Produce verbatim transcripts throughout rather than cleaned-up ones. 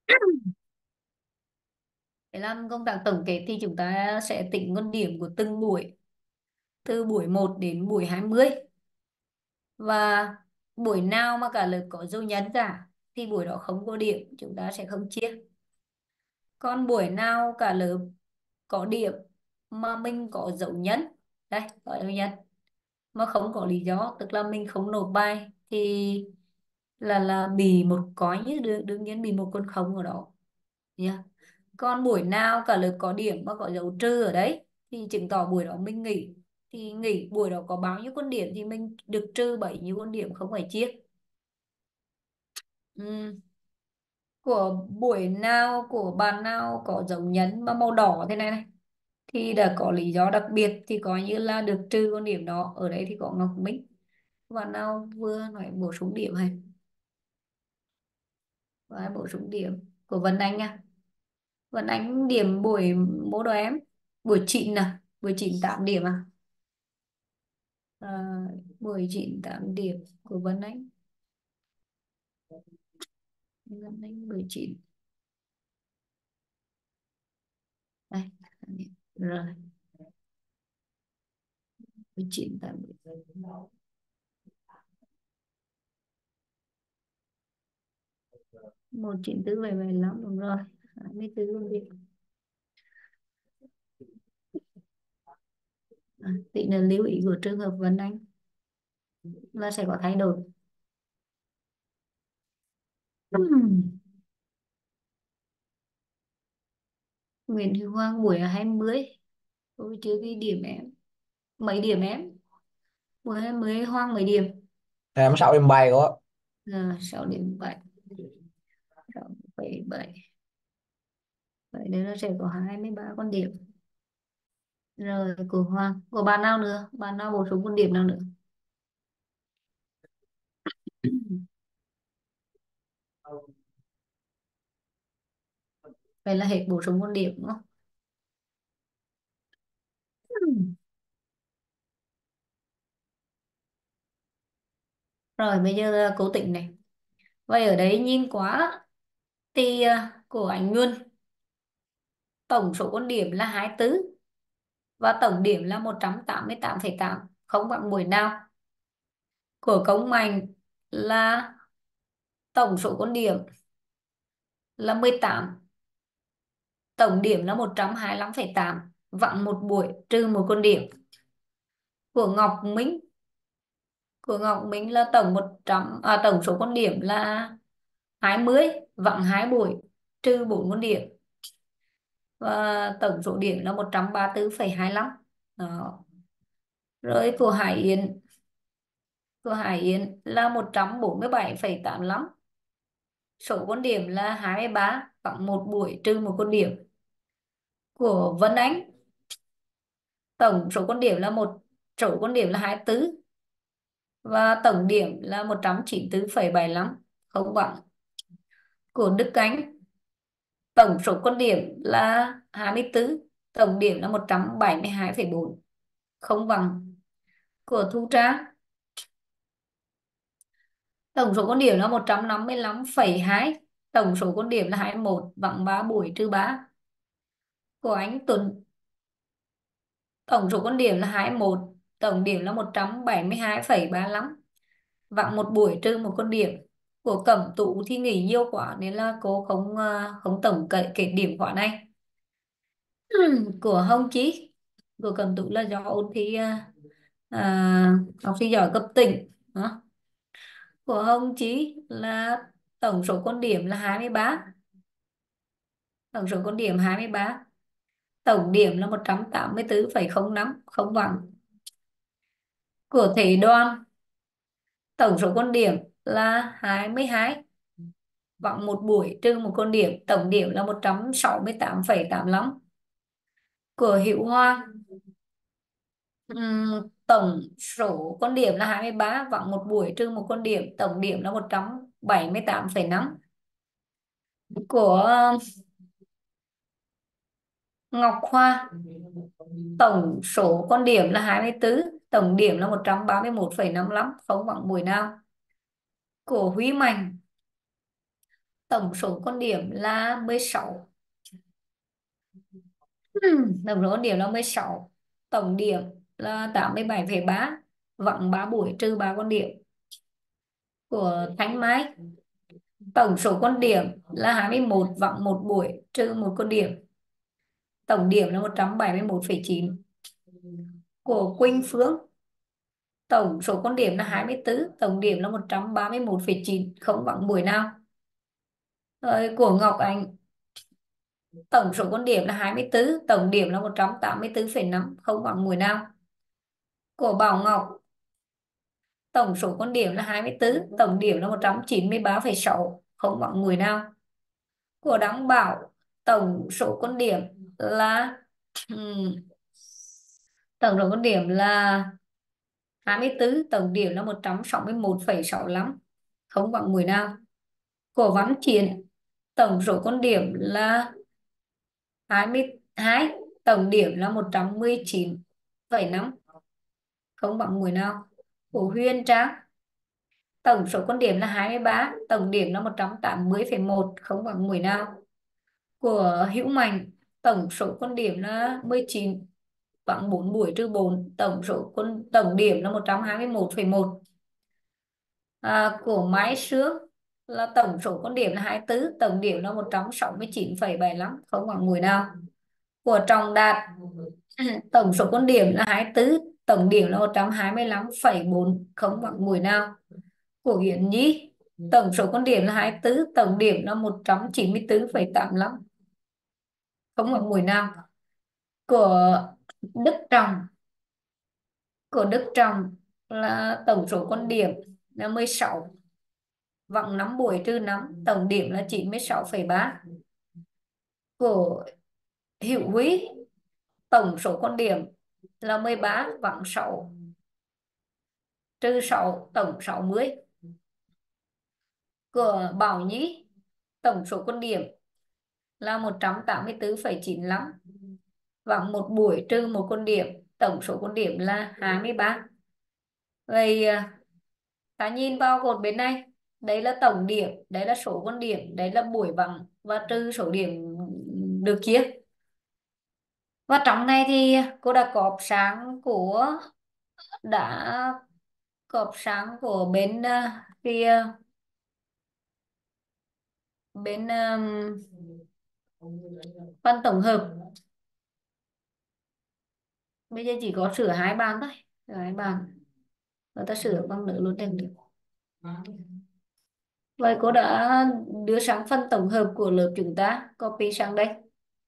Để làm công tác tổng kết thì chúng ta sẽ tính con điểm của từng buổi, từ buổi một đến buổi hai mươi, và buổi nào mà cả lớp có dấu nhấn cả thì buổi đó không có điểm, chúng ta sẽ không chia. Còn buổi nào cả lớp có điểm mà mình có dấu nhấn, đây có dấu nhấn mà không có lý do, tức là mình không nộp bài, thì là là bị một cói, như đương, đương nhiên bị một con không ở đó nha. Còn buổi nào cả lớp có điểm mà có dấu trừ ở đấy thì chứng tỏ buổi đó mình nghỉ, thì nghỉ buổi đó có bao nhiêu con điểm thì mình được trừ bấy nhiêu con điểm, không phải chia. Ừ. Của buổi nào, của bạn nào có dấu nhấn mà màu đỏ thế này này thì đã có lý do đặc biệt, thì coi như là được trừ con điểm đó. Ở đây thì có Ngọc Minh. Bạn nào vừa nói bổ sung điểm hay và bổ sung điểm của Vân Anh nha. Vân Anh điểm buổi bố đồ em buổi chỉnh à, buổi chỉnh tám điểm à, à buổi chỉnh tám điểm của Vân Anh. Vân Anh buổi chỉnh đây, rồi buổi chỉnh tám điểm, một chín tư về về lắm, đúng rồi, hai mươi tư con điểm. À, tí nữa lưu ý của trường hợp Vân Anh là sẽ có thay đổi. Ừm. Nguyễn Huy Hoàng buổi hai mươi, tôi chưa ghi điểm em. Mấy điểm em? Buổi hai mươi Hoàng mấy điểm? Em sáu điểm bảy có. À, sáu điểm bảy, sáu phẩy bảy, vậy nên nó sẽ có hai mươi ba con điểm. Rồi của Hoàng, của bạn nào nữa, bạn nào bổ sung con điểm nào nữa? Vậy là hết bổ sung con điểm đúng không? Ừm. Rồi bây giờ cố định này. Vậy ở đấy nhìn quá thì à, của anh Nguyên tổng số con điểm là hai mươi tư và tổng điểm là một trăm tám mươi tám phẩy tám, không bằng buổi nào. Của Công Mạnh là tổng số con điểm là mười tám, tổng điểm là một trăm hai mươi lăm phẩy tám, vặn một buổi trừ một con điểm. Của Ngọc Minh, của Ngọc Minh là tổng một trăm à, tổng số con điểm là hai mươi, vặn hai buổi trừ bốn con điểm, và tổng số điểm là một trăm ba mươi tư phẩy hai lăm. Đó. Rồi của Hải Yến, của Hải Yến là một trăm bốn mươi bảy phẩy tám lăm, số con điểm là hai mươi ba, vặn một buổi trừ một con điểm. Của Vân Anh tổng số con điểm là một số con điểm là hai mươi tư và tổng điểm là một trăm chín mươi tư phẩy bảy lăm, không bằng. Của Đức Anh tổng số con điểm là hai mươi tư, tổng điểm là một trăm bảy mươi hai phẩy bốn, không bằng. Của Thu Trang tổng số con điểm là một trăm năm mươi lăm phẩy hai, tổng số con điểm là hai mươi mốt, bằng ba buổi trừ ba. Của anh Tuấn tổng số con điểm là hai mươi mốt, tổng điểm là một trăm bảy mươi hai phẩy ba lăm, vặn một buổi trừ một con điểm. Của Cẩm Tú thì nghỉ nhiều quá nên là cô không à, không tổng kết kết điểm khóa này. Của Hồng Chí, của Cẩm Tú là do ôn thi à, à, học sinh giỏi cấp tỉnh đó. Của Hồng Chí là tổng số con điểm là hai mươi ba, tổng số con điểm hai mươi ba, tổng điểm là một trăm tám mươi tư phẩy không năm, không bằng. Của Thế Đoan tổng số con điểm là hai mươi hai, vặn một buổi trừ một con điểm, tổng điểm là một trăm sáu mươi tám phẩy tám lăm. Của Hữu Hoa ừm, tổng số con điểm là hai mươi ba, vặn một buổi trừ một con điểm, tổng điểm là một trăm bảy mươi tám phẩy năm. Của ờ, Ngọc Hoa tổng số con điểm là hai mươi tư, tổng điểm là một trăm ba mươi mốt phẩy năm lăm, không bằng buổi nào. Của Huy Mạnh Tổng số con điểm là mười sáu. Tổng số con điểm là mười sáu. Tổng điểm là tám mươi bảy phẩy ba, vặn ba buổi trừ ba con điểm. Của Thanh Mai, tổng số con điểm là hai mươi mốt, vặn một buổi trừ một con điểm. Tổng điểm là một trăm bảy mươi mốt phẩy chín. Của Quỳnh Phương, tổng số con điểm là hai mươi tư, tổng điểm là một trăm ba mươi mốt phẩy chín, không vặn buổi nào. Rồi của Ngọc Anh, tổng số con điểm là hai mươi tư, tổng điểm là một trăm tám mươi tư phẩy năm, không bằng mùi nào. Của Bảo Ngọc, tổng số con điểm là hai mươi tư, tổng điểm là một trăm chín mươi ba phẩy sáu, không bằng mùi nào. Của Đăng Bảo, tổng số con điểm là ừm, tổng số con điểm là hai mươi tư, tổng điểm là một trăm sáu mươi mốt phẩy sáu lăm, không bằng mùi nào. Của Văn Triển, tổng số con điểm là hai mươi hai, tổng điểm là một trăm mười chín phẩy năm, không bằng mùi nào. Của Huyền Trang, tổng số con điểm là hai mươi ba, tổng điểm là một trăm tám mươi phẩy một, không bằng mùi nào. Của Hữu Mạnh, tổng số con điểm là mười chín, bằng bốn buổi trừ bốn, tổng số con tổng điểm là một trăm hai mươi mốt phẩy một. À, của Mai Sương là tổng số con điểm là hai mươi tư, tổng điểm là một trăm sáu mươi chín phẩy bảy lăm, không bằng mùi nào. Của Trọng Đạt, tổng số con điểm là hai mươi tư, tổng điểm là một trăm hai mươi lăm phẩy bốn, không bằng mùi nào. Của Yến Nhi, tổng số con điểm là hai mươi tư, tổng điểm là một trăm chín mươi tư phẩy tám lăm, không bằng mùi nào. Của Đức Trọng, của Đức Trọng là tổng số con điểm là mười sáu, vặn năm buổi trừ năm, tổng điểm là chín mươi sáu phẩy ba. Của Hữu Quý, tổng số con điểm là mười ba, vặn sáu trừ sáu, tổng sáu mươi. Của Bảo Nhi, tổng số con điểm là một trăm tám mươi tư phẩy chín lăm, vặn một buổi trừ một con điểm, tổng số con điểm là hai mươi ba. Vậy à, ta nhìn vào cột bên này, đấy là tổng điểm, đấy là số con điểm, đấy là buổi vặn và trừ số điểm được chia. Và trong này thì cô đã cọp sáng của đã cọp sáng của bên à, kia, bên um, phần tổng hợp. Bây giờ chỉ có sửa hai bàn thôi, sửa hai bàn và ta sửa bằng nữa luôn được. Vậy cô đã đưa sang phần tổng hợp của lớp chúng ta, copy sang đây.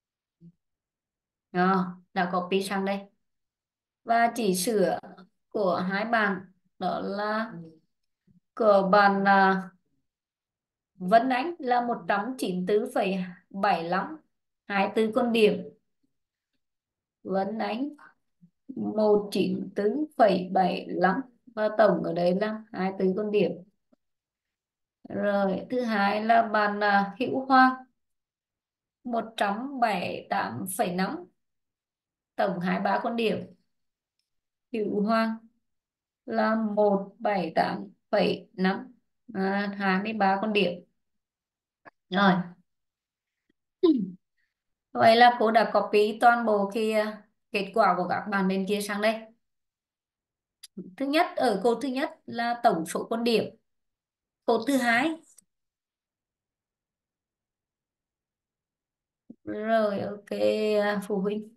Đó, đã copy sang đây. Và chỉ sửa của hai bạn, đó là của bạn là Vân Anh là một trăm chín mươi tư phẩy bảy lăm, hai mươi tư con điểm. Vân Anh một trăm chín mươi tư phẩy bảy lăm và tổng ở đây là hai mươi tư con điểm. Rồi thứ hai là bạn là Hữu Hoàng một trăm bảy mươi tám phẩy năm, tổng hai mươi ba con điểm. Hữu Hoàng là một trăm bảy mươi tám phẩy năm, à, hai mươi ba con điểm. Rồi vậy là cô đã copy toàn bộ cái à, kết quả của các bạn bên kia sang đây. Thứ nhất, ở câu thứ nhất là tổng số con điểm. Câu thứ hai, rồi ok, à, phụ huynh.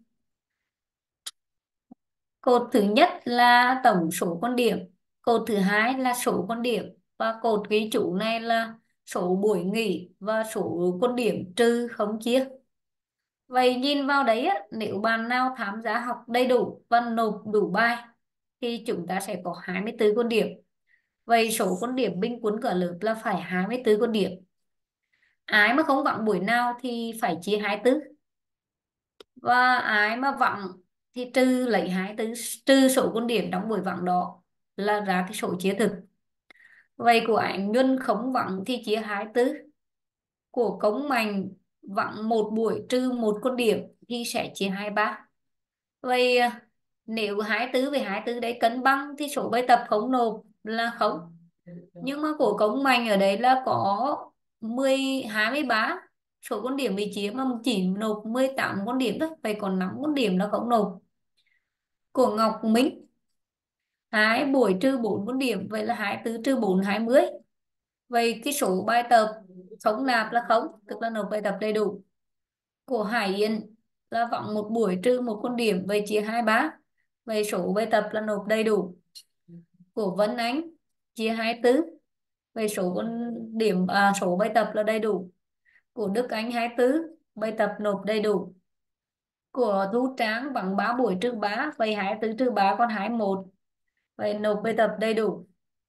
Cột thứ nhất là tổng số con điểm, cột thứ hai là số con điểm, và cột ghi chú này là số buổi nghỉ và số con điểm trừ không chia. Vậy nhìn vào đấy á, nếu bạn nào tham gia học đầy đủ và nộp đủ bài thì chúng ta sẽ có hai mươi tư con điểm. Vậy số con điểm bình quân cả lớp là phải hai mươi tư con điểm. Ai mà không vặn buổi nào thì phải chia hai mươi tư. Và ai mà vặn thì trừ lấy hai mươi tư, trừ số con điểm trong buổi vặn đó là ra cái số chia thực. Vậy của Ánh Ngân không vặn thì chia hai mươi tư. Của Cống Mạnh vặn một buổi trừ một con điểm thì sẽ chia hai mươi ba. Vậy à, nếu hai mươi tư với hai mươi tư đấy cân bằng thì số bài tập không nộp là không. Nhưng mà của Cống Mạnh ở đấy là có mười hai mươi ba số con điểm bị chia mà chỉ nộp mười tám con điểm thôi, vậy còn năm con điểm nó không nộp. Của Ngọc Minh, hai buổi trừ bốn con điểm, vậy là hai tư trừ bốn hai mươi. Vậy cái số bài tập không nạp là không, tức là nộp bài tập đầy đủ. Của Hải Yến là vắng một buổi trừ một con điểm, vậy chia hai ba, vậy số bài tập là nộp đầy đủ. Của Vân Anh chia hai tư, vậy số con điểm à, số bài tập là đầy đủ. Của Đức Anh hai tư, bài tập nộp đầy đủ. Của Thu Trang bằng ba buổi trừ ba, vậy hai tư trừ ba còn hai một, vậy nộp bài tập đầy đủ.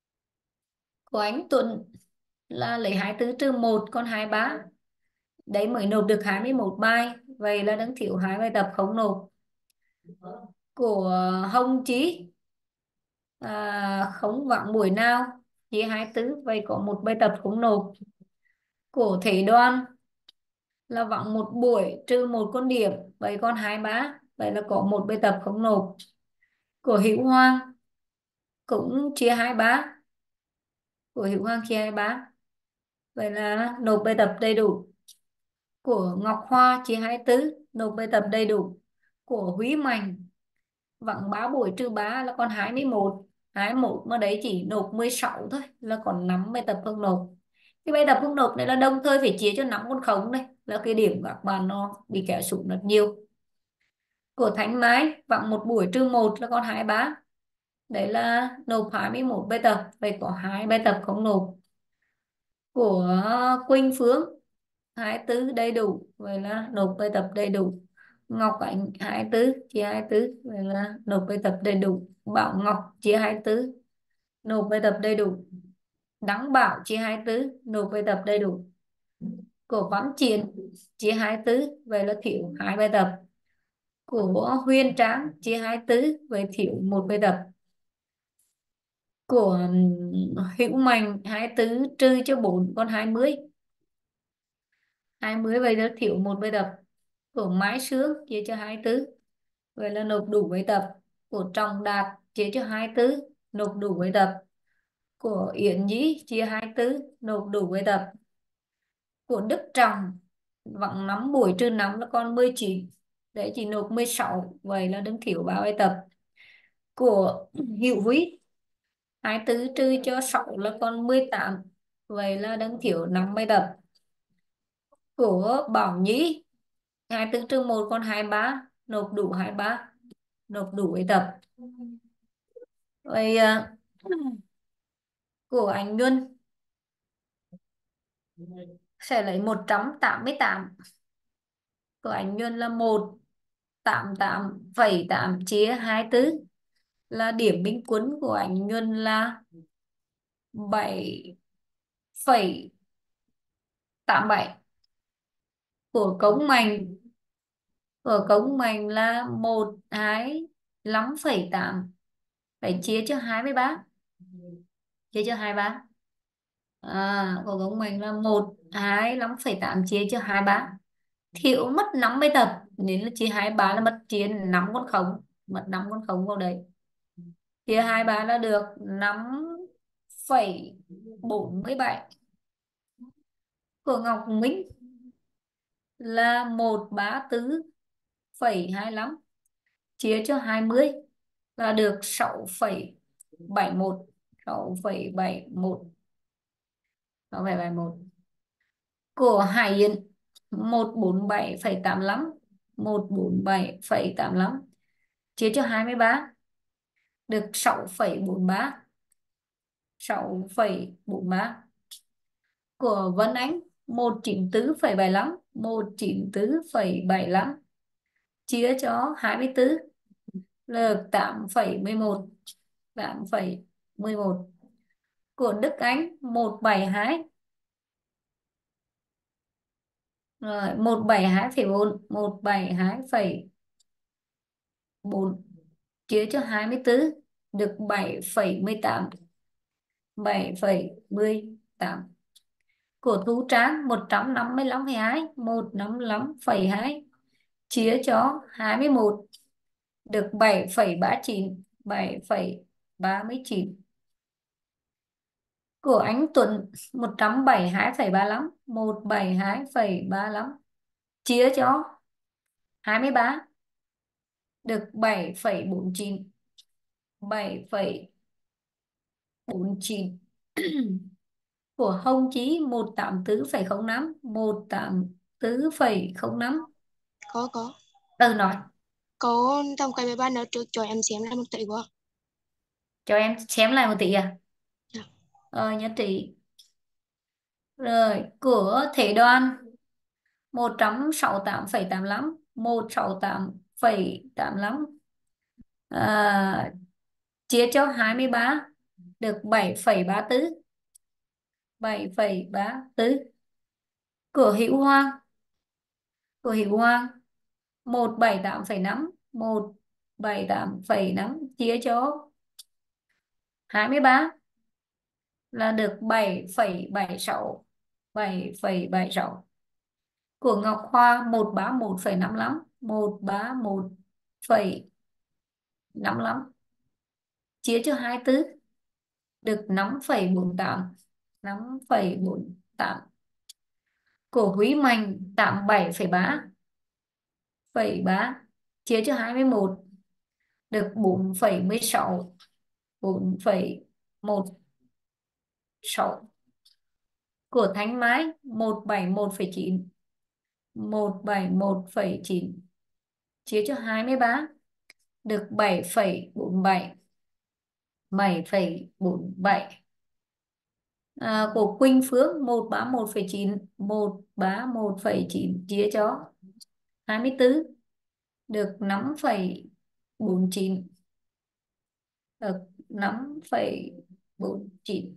Của anh Tuấn là lấy hai tư trừ một còn hai ba, đấy mới nộp được hai mươi mốt bài, vậy là đang thiếu hai bài tập không nộp. Của Hồng Chí à, không vắng buổi nào, chia hai tư, vậy có một bài tập không nộp. Của Thế Đoan là vắng một buổi trừ một con điểm, vậy còn hai ba, vậy là có một bài tập không nộp. Của Hữu Hoàng cũng chia hai ba, của Hữu Hoàng chia hai ba, vậy là nộp bài tập đầy đủ. Của Ngọc Hoa chia hai tư, nộp bài tập đầy đủ. Của Huy Mạnh vắng ba buổi trừ ba là còn hai mươi mốt, hai mươi mốt mà đấy chỉ nộp mười sáu thôi, là còn năm bài tập không nộp. Cái bài tập không nộp này là đồng thời phải chia cho năm con khống, đây là cái điểm các bạn nó bị kéo xuống rất nhiều. Của Thanh Mai vắng một buổi trừ một là còn hai ba, đấy là nộp hai mươi mốt bài tập, vậy có hai bài tập không nộp. Của Quỳnh Phương hai tư đầy đủ, vậy là nộp bài tập đầy đủ. Ngọc Ánh hai tư chia hai tư, vậy là nộp bài tập đầy đủ. Bảo Ngọc chia hai tư, nộp bài tập đầy đủ. Đăng Bảo chia hai tư, nộp bài tập đầy đủ. Của Văn Triển chia hai tư, vậy là thiếu hai bài tập. Của Huyền Trang chia hai tư, vậy thiếu một bài tập. Của Hữu Mạnh hai tư trừ cho bốn còn hai mươi, hai mươi vậy là thiếu một bài tập. Của Mai Sương chia cho hai tư, vậy là nộp đủ bài tập. Của Trọng Đạt chia cho hai tư, nộp đủ bài tập. Của Yến Nhi chia hai tư, nộp đủ bài tập. Của Đức Trọng vắng năm buổi trừ năm là còn mười chín, đấy chỉ nộp mười sáu, vậy là đứng thiếu ba bài tập. Của Hữu Vĩ hai tư trừ cho sáu là còn mười tám, vậy là đang thiếu năm bài tập. Của Bảo Nhi hai tư trừ một còn hai ba, nộp đủ hai ba, nộp đủ bài tập. Vậy à, của anh Luân sẽ lấy một trăm tám mươi tám. Của anh Luân là một trăm tám mươi tám phẩy tám chia hai tư, là điểm bình quân của anh Luân là bảy phẩy tám bảy. Của Cống Mạnh của Cống Mạnh là một trăm hai mươi lăm phẩy tám, phải chia cho hai mươi ba, chia cho hai mươi ba. À, của Cống Mạnh là một trăm hai mươi lăm phẩy tám chia cho hai mươi ba, thiếu mất năm bài tập, nên là chia hai mươi ba là mất chia năm con khống, mất năm con khống vào đấy. Chia hai mươi ba là được năm phẩy bốn mươi bảy. Của Ngọc Minh là một trăm ba mươi tư phẩy hai mươi lăm, chia cho hai mươi là được sáu phẩy bảy mươi mốt, sáu phẩy bảy mươi mốt, sáu phẩy bảy mươi mốt. Của Hải Yến một trăm bốn mươi bảy phẩy tám mươi lăm, một trăm bốn mươi bảy phẩy tám mươi lăm chia cho hai mươi ba được sáu phẩy bốn mươi ba, sáu phẩy bốn mươi ba. Của Vân Anh một trăm chín mươi tư phẩy bảy mươi lăm, một trăm chín mươi tư phẩy bảy mươi lăm chia cho hai mươi tư là tám phẩy mười một, tám phẩy mười một. Của Đức Anh một trăm bảy mươi hai, rồi một trăm bảy mươi hai phẩy bốn, một trăm bảy mươi hai phẩy bốn chia cho hai mươi tư được bảy phẩy mười tám, bảy phẩy mười tám. Của Thu Trang một trăm năm mươi lăm phẩy hai, một trăm năm mươi lăm phẩy hai chia cho hai mươi mốt được bảy phẩy ba mươi chín, bảy phẩy ba mươi chín. Của anh Tuấn một trăm bảy mươi hai phẩy ba lăm, một trăm bảy mươi hai phẩy ba lăm chia cho hai mươi ba được bảy phẩy bốn chín, bảy phẩy bốn chín. Của Hồng Chí một trăm tám mươi tư phẩy không năm, một trăm tám mươi tư phẩy không năm. có có Ừ nói, có trong cái bài ban nữa trước cho em xem lại một tí quá. cho em xem lại một tí à. Dạ. Ờ, nhất trí. Rồi, của Thể Đoan một trăm sáu mươi tám phẩy tám lăm, một trăm sáu mươi tám phẩy tám lăm, à, chia cho hai mươi ba được bảy phẩy ba tư, bảy phẩy ba tư. Của Hữu Hoàng, của Hữu Hoàng một trăm bảy mươi tám phẩy năm, một trăm bảy mươi tám phẩy năm chia cho hai mươi ba là được bảy phẩy bảy sáu, bảy phẩy bảy sáu. Của Ngọc Hoa một trăm ba mươi mốt phẩy năm lăm, một trăm ba mươi mốt phẩy năm lăm chia cho hai mươi tư được năm phẩy bốn tám, năm phẩy bốn tám. Của Quý Mạnh tám mươi bảy phẩy ba, phẩy ba chia cho hai mươi mốt được bốn phẩy mười sáu, bốn phẩy một sáu. Của Thanh Mai một trăm bảy mươi mốt phẩy chín, một trăm bảy mươi mốt phẩy chín chia cho hai mươi ba được bảy phẩy bốn bảy, bảy phẩy bốn bảy. À, của Quỳnh Phương một trăm ba mươi mốt phẩy chín, một trăm ba mươi mốt phẩy chín chia cho hai mươi tư được năm phẩy bốn chín, được năm phẩy bốn chín.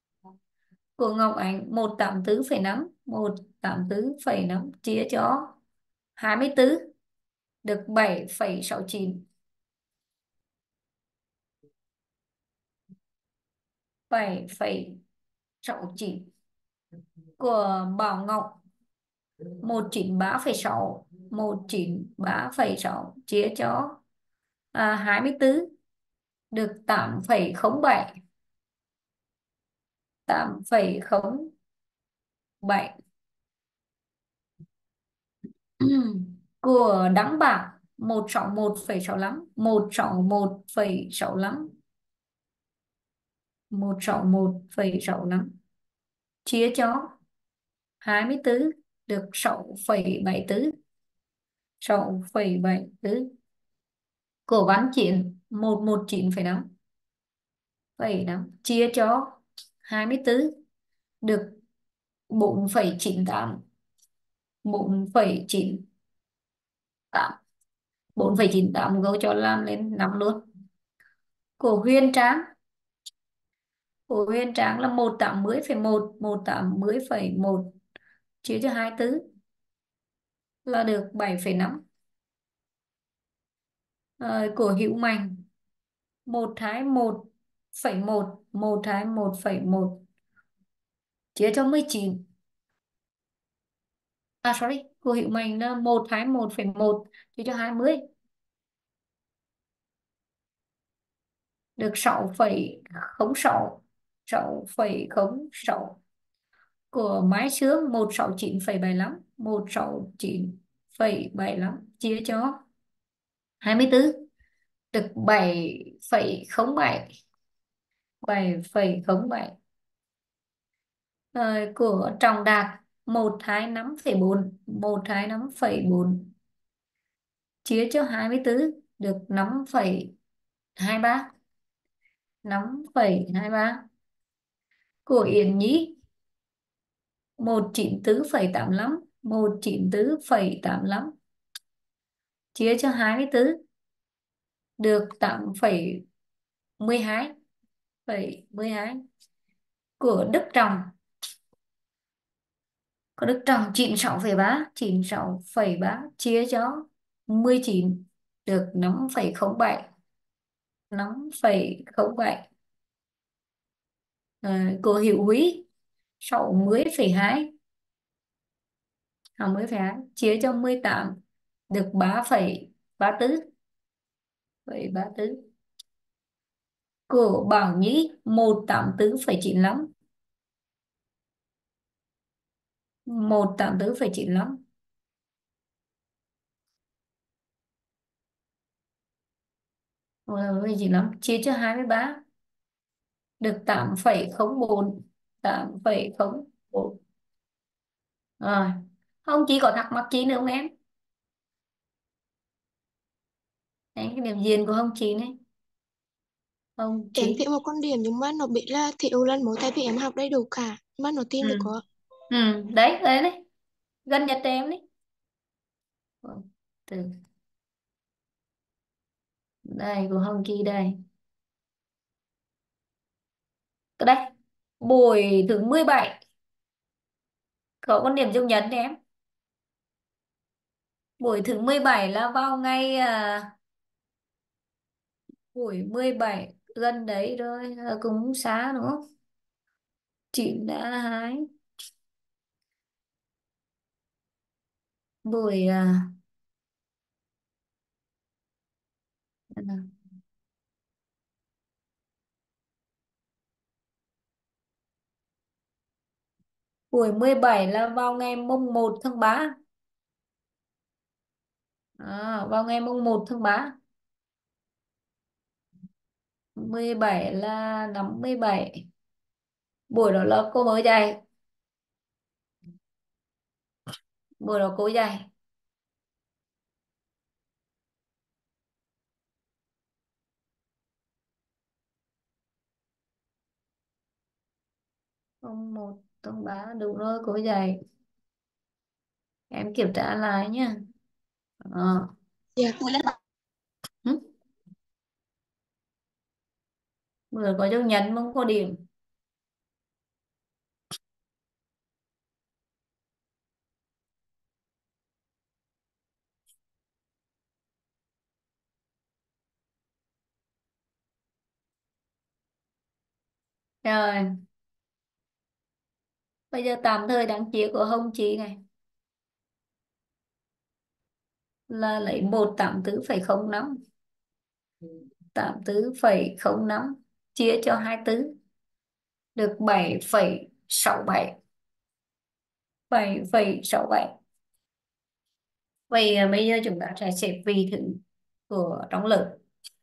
Của Ngọc Ánh một trăm tám mươi tư phẩy năm, một trăm tám mươi tư phẩy năm chia cho hai mươi tư được bảy phẩy sáu chín, bảy phẩy sáu chín. Của Bảo Ngọc một trăm chín mươi ba phẩy sáu, một trăm chín mươi ba phẩy sáu chia cho à, hai mươi tư được tám phẩy không bảy, tám phẩy không bảy. Của Đăng Bảng một trăm sáu mươi mốt phẩy sáu lăm, một trăm sáu mươi mốt phẩy sáu lăm, một trăm sáu mươi mốt phẩy sáu lăm chia cho hai mươi tư được sáu phẩy bảy tư, sáu phẩy bảy tư. Của Văn Chiến một trăm mười chín phẩy năm, phẩy năm chia cho hai mươi tư được bốn phẩy chín tám, bốn phẩy chín tám, bốn phẩy chín tám câu cho làm lên năm luôn. Của Huyền Trang, của Huyền Trang là một trăm tám mươi phẩy một, một trăm tám mươi phẩy một chia cho hai mươi tư là được bảy phẩy năm. Rồi, của Hữu Mạnh một trăm hai mươi mốt phẩy một, một trăm hai mươi mốt phẩy một chia cho mười chín. À sorry, của Hữu Mạnh là một trăm hai mươi mốt phẩy một chia cho hai mươi được sáu phẩy không sáu, sáu phẩy không sáu. Của Mai Sương một trăm sáu mươi chín phẩy bảy lăm, một trăm sáu mươi chín phẩy bảy lăm chia cho hai mươi tư được bảy phẩy không bảy, bảy phẩy không bảy. Rồi, của Trọng Đạt một trăm hai mươi lăm phẩy bốn, một trăm hai mươi lăm phẩy bốn chia cho hai mươi tư được năm phẩy hai ba, năm phẩy hai ba. Của Yến Nhi một trăm chín mươi tư phẩy tám lăm, một trăm chín mươi tư phẩy tám lăm chia cho hai mươi tư được tám phẩy mười hai, phẩy mười hai. Của Đức Trọng, của Đức Trọng chín mươi sáu phẩy ba, chín mươi sáu phẩy ba chia cho mười chín được năm phẩy không bảy, năm phẩy không bảy. Rồi, của Hữu Huy sáu mươi phẩy hai, sáu mươi phẩy hai chia cho mười tám được ba phẩy ba tư, phẩy ba tư. Của Bảo Nhi một trăm tám mươi tư phẩy chín lăm, một tám tư phẩy chín lăm. Một tám tư phẩy chín lăm chia cho hai mươi ba được tám phẩy không bốn. tám phẩy không bốn. Rồi. Không chỉ có thắc mắc chi nữa không em? Đấy, cái điểm diện của Hồng Chí này. Hồng Em Chí. viết một con điểm nhưng mà nó bị là thiếu lần mỗi tại vì em học đầy đủ cả. Mà nó tin được Ừ. có. Ừ. Đấy, đấy, đấy. Gần nhất em đấy. Vâng, từ đây của Hồng Chí đây. Cái đây. Buổi thứ mười bảy có con điểm chung nhấn đấy em. Buổi thứ mười bảy là vào ngày à, buổi mười bảy gần đấy rồi, à, cũng xa đúng không? Chị đã hái buổi à, buổi mười bảy là vào ngày mùng một tháng ba. À, vào ngày mùng một tháng ba. Mười bảy là năm mươi bảy. Buổi đó là cô mới dạy. Buổi đó cô dạy. Mùng một tháng ba đúng rồi, cô dạy. Em kiểm tra lại nhá. Ờ. Dạ. Hử? Bữa có dấu nhấn không có điểm. Rồi, bây giờ tạm thời đăng ký của Hồng Chí này là lấy một tám tư phẩy không năm. tám tư phẩy không năm chia cho hai mươi tư được bảy phẩy sáu bảy. bảy phẩy sáu bảy. Vậy à, bây giờ chúng ta sẽ xếp vị thử của trong lớp.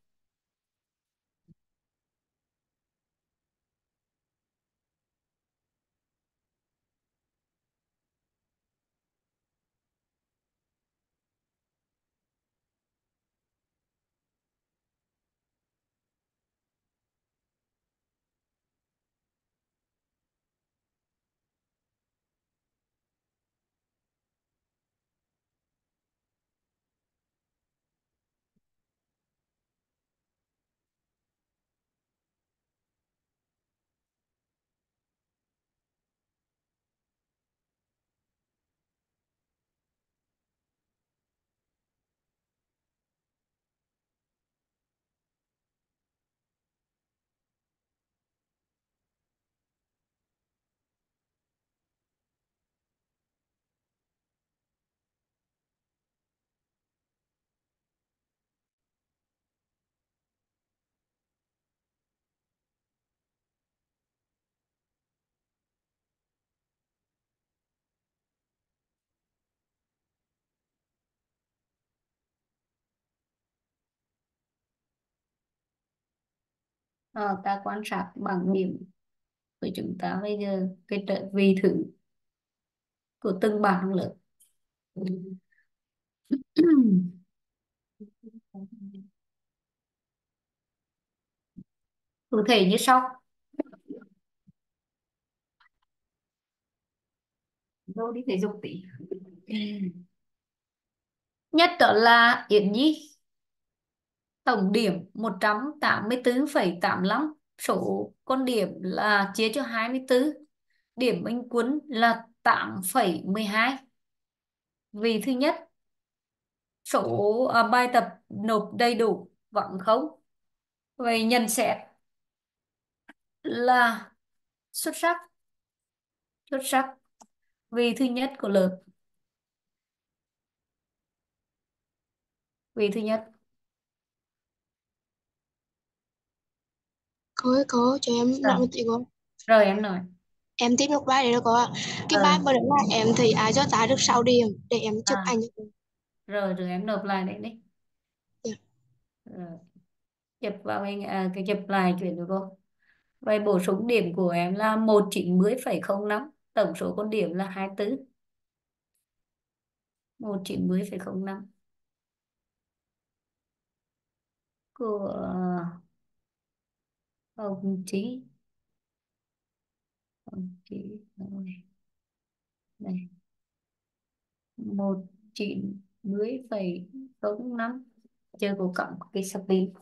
Ờ, ta quan sát bảng điểm của chúng ta bây giờ cái trợ vị thử của từng bảng trong lớp. Cụ thể như sau. Rồi đi thể dục tí. Nhất đó là Yến Nhi. Tổng điểm một trăm tám mươi tư phẩy tám lăm. Số con điểm là chia cho hai mươi tư. Điểm bình quân là tám phẩy mười hai. Vì thứ nhất, số à, bài tập nộp đầy đủ vẫn không. Vậy nhận xét là xuất sắc. Xuất sắc. Vì thứ nhất của lớp. Vì thứ nhất. Có ơi, có cho em Rồi, nói một tí không? rồi em nói. em tiếp một bài đấy được có ạ. Cái Ờ. bài mà đó là em thấy ai cho ta được sáu điểm để em chụp À, ảnh. rồi rồi em nộp lại đấy đi. Dạ. Rồi. Chụp vào hình à, cái chụp lại chuyển cho cô. Vậy bổ sung điểm của em là một trăm chín mươi phẩy không năm, tổng số con điểm là hai mươi tư. một trăm chín mươi phẩy không năm của ông Trí. Ông Trí đây, đây. một trăm chín mươi phẩy không năm, chưa có cộng cái spin.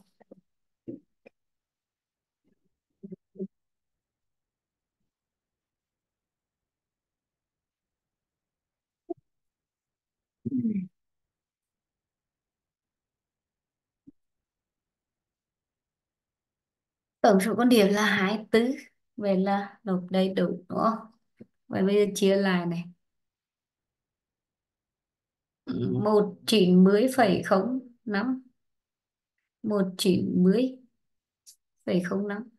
Tổng số con điểm là hai mươi tư. Vậy là nộp đầy đủ đúng không? Vậy bây giờ chia lại này. một trăm chín mươi phẩy không năm, một trăm chín mươi phẩy không năm,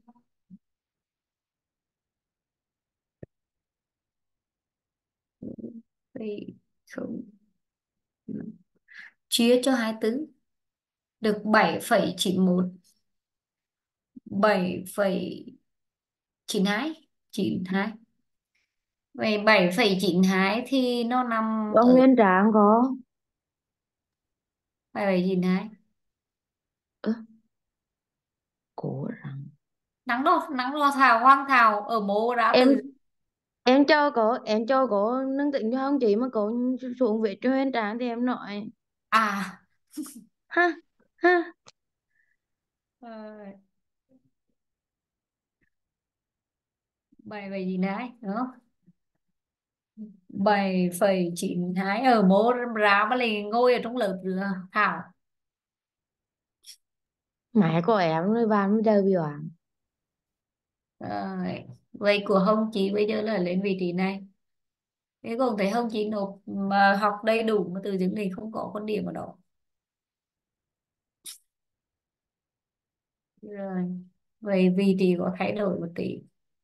phẩy không năm chia cho hai mươi tư được bảy phẩy chín một, bảy phẩy chín hai, chín hai. Vậy bảy phẩy chín hai thì nó nằm Có ở Nguyên Tráng có. bảy phẩy chín hai. Ơ, cố rằng Nắng đo nắng đo thảo hoang thảo ở mô ra em từ. em cho có em cho có nâng tính cho không chị mà có xuống viết cho Nguyên Tráng thì em nói À, ha ha. ờ, bảy phẩy chín hai đúng không? bảy phẩy chín hai ở mô ra mà lại ngồi ở trong lớp rồi thảo. Mẹ của em rồi bạn mới đều biểu ảnh. Rồi. Vậy của Hồng chị bây giờ là lên vị trí này. Thế còn thấy Hồng chị nộp mà học đầy đủ mà từ chứng thì không có con điểm ở đó. Rồi. Vậy vị trí có thay đổi một tí.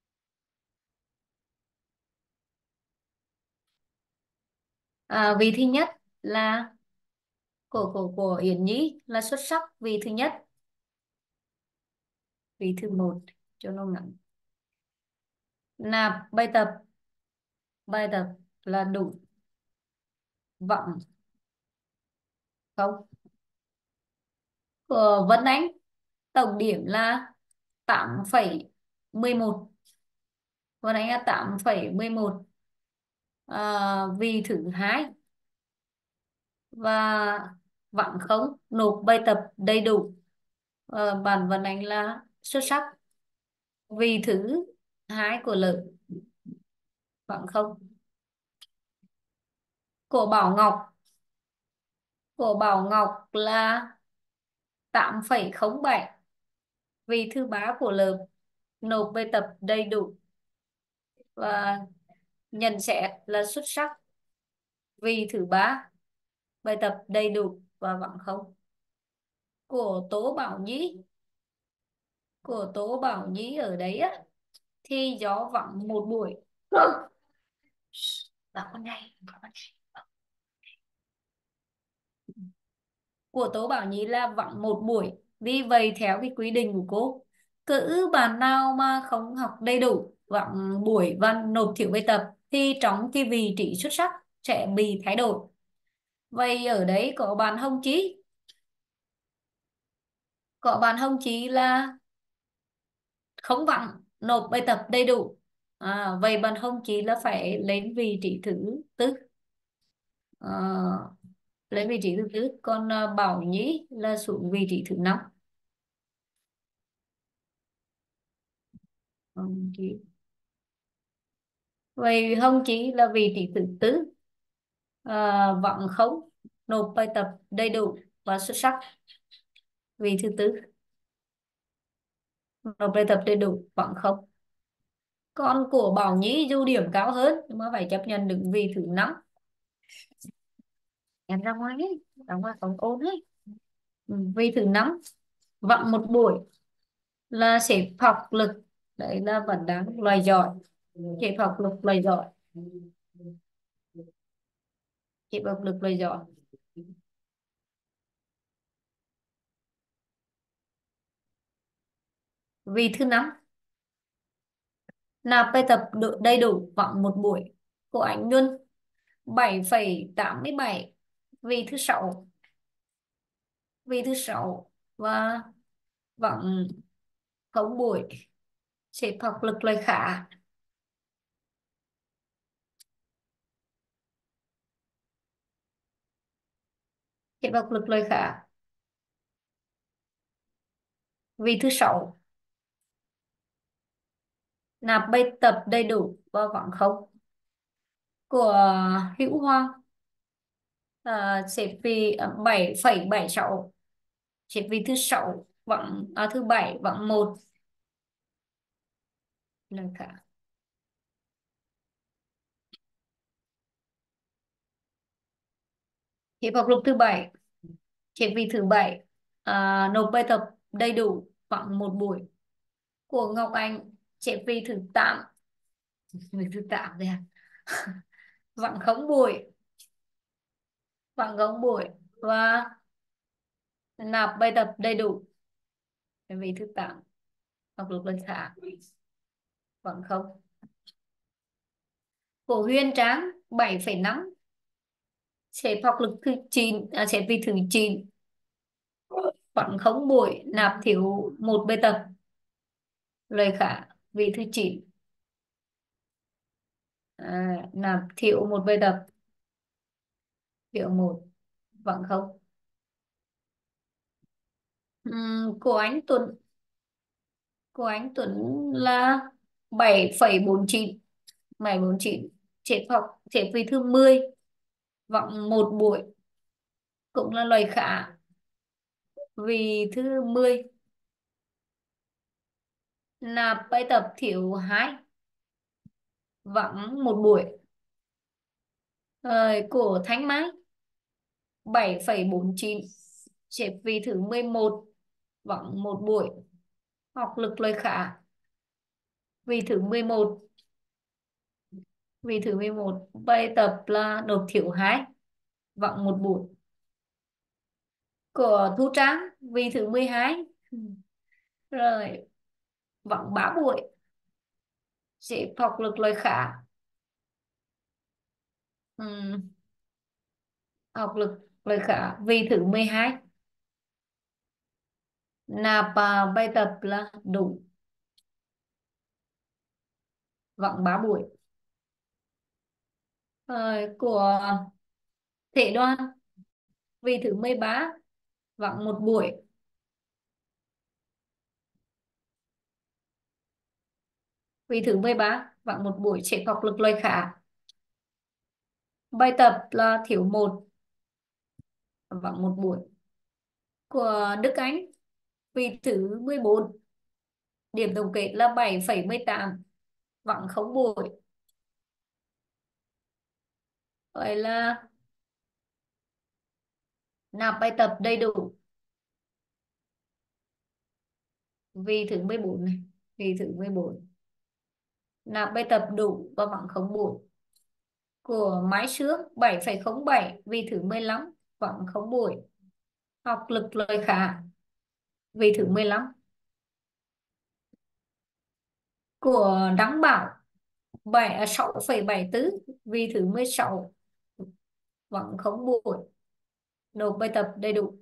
À, vị thứ nhất là của của của Yến Nhi là xuất sắc vị thứ nhất. Vị thứ một cho nó ngắn. Nạp bài tập. Bài tập là đủ. Vọng không. Của Vân Anh tổng điểm là tám phẩy mười một. Vân Anh là tám phẩy mười một. À, vị thứ hai và vọng không, nộp bài tập đầy đủ. Ờ, bạn Vân Anh là xuất sắc vị thứ hai của lớp. Vọng không. Của Bảo Ngọc. Của Bảo Ngọc là tám phẩy không bảy, vị thứ ba của lớp, nộp bài tập đầy đủ và nhận xét là xuất sắc vị thứ ba, bài tập đầy đủ và vọng không. Của Tố Bảo Nhi. Của Tố Bảo Nhi ở đấy á thì gió vọng một buổi. Bảo con này, bảo con này. Của Tố Bảo Nhi là vắng một buổi. Vì vậy theo cái quy định của cô, cứ bạn nào mà không học đầy đủ vắng buổi và nộp thiếu bài tập thì trong cái vị trí xuất sắc sẽ bị thay đổi. Vậy ở đấy có bạn Hồng Chí. Có bạn Hồng Chí là không vắng nộp bài tập đầy đủ. À, vậy bạn Hồng Chí là phải lên vị trí thứ tư. Ờ, lên vị trí thứ tư. Còn à, Bảo Nhí là xuống vị trí thứ năm. Hồng Chí. Vậy Hồng Chí là vị trí thứ tư. À, vẫn không nộp bài tập đầy đủ và xuất sắc vị thứ tư. Nộp bài tập đầy đủ vẫn không. Còn của Bảo Nhí dù điểm cao hơn nhưng mà phải chấp nhận đứng vị thứ năm. Em ra ngoài ấy, ra ngoài phòng ôn ấy. Ừ, vị thứ năm vẫn một buổi là xếp học lực, đấy là vẫn đáng loại giỏi. Chép học lực lời giỏi. Chép học lực lời giỏi. Vì thứ năm, nạp bài tập đầy đủ khoảng một buổi của anh Luân bảy phẩy tám mươi bảy. Vì thứ sáu, vì thứ sáu và vẫn không buổi. Xếp học lực lời khá. Xếp học lực lời khá. Vì thứ sáu, nạp bài tập đầy đủ và vẫn không của Hữu Hoàng. À, xếp vì à, bảy phẩy bảy sáu. Xếp vì thứ sáu vẫn à, thứ bảy vẫn một lời khá. Xếp học lực thứ bảy. Xếp vì thứ bảy, à, nộp bài tập đầy đủ khoảng một buổi của Ngọc Anh. Xếp vì thứ tám. Vì thứ tám đây à? Vẫn không buổi, vẫn không buổi và nạp bài tập đầy đủ. Vì thứ tám học lực lần khá vẫn không. Của Huyên Tráng bảy phẩy năm. Xếp học lực thứ chín, à, xếp vì thứ chín vẫn không buổi, nạp thiếu một bài tập lời khá. Vì thứ chín, à, nạp thiếu một bài tập, thiếu một vẫn không. Ừm, của anh Tuấn, của anh Tuấn là bảy phẩy bốn chín. bảy bốn chín. Xếp học xếp vì thứ mười vẫn một buổi, cũng là lời khá. Vì thứ mười, nạp bài tập thiếu hai vẫn một buổi. Rồi của Thanh Mai bảy phẩy bốn chín. Xếp vì thứ mười một vẫn một buổi, học lực lời khá. Vì thứ mười một, vì thứ mười một bài tập là nộp thiếu hai vẫn một buổi. Của Thu Trang vì thứ mười hai rồi vẫn ba buổi, xếp học lực lời khá. Ừm, học lực lời khá vì thứ mười hai, nạp à, bài tập là đủ vẫn ba buổi. Rồi của Thể Đoan vì thứ mười ba vẫn một buổi. Vì thứ mười ba vẫn một buổi, xếp học lực lời khá. Bài tập là thiếu một vẫn một buổi. Của Đức Anh vì thứ mười bốn, điểm tổng kết là bảy phẩy mười tám vẫn không buổi. Vậy là nạp bài tập đầy đủ. Vì thứ mười bốn này, vì thứ mười bốn nạp bài tập đủ và vẫn không buổi. Của Mái Sướng bảy phẩy không bảy, vì thứ mười lăm vẫn không buổi, học lực lời khá. Vì thứ mười lăm. Của Đăng Bảo bảy sáu phẩy bảy tư, vì thứ mười sáu vẫn không buổi, nộp bài tập đầy đủ.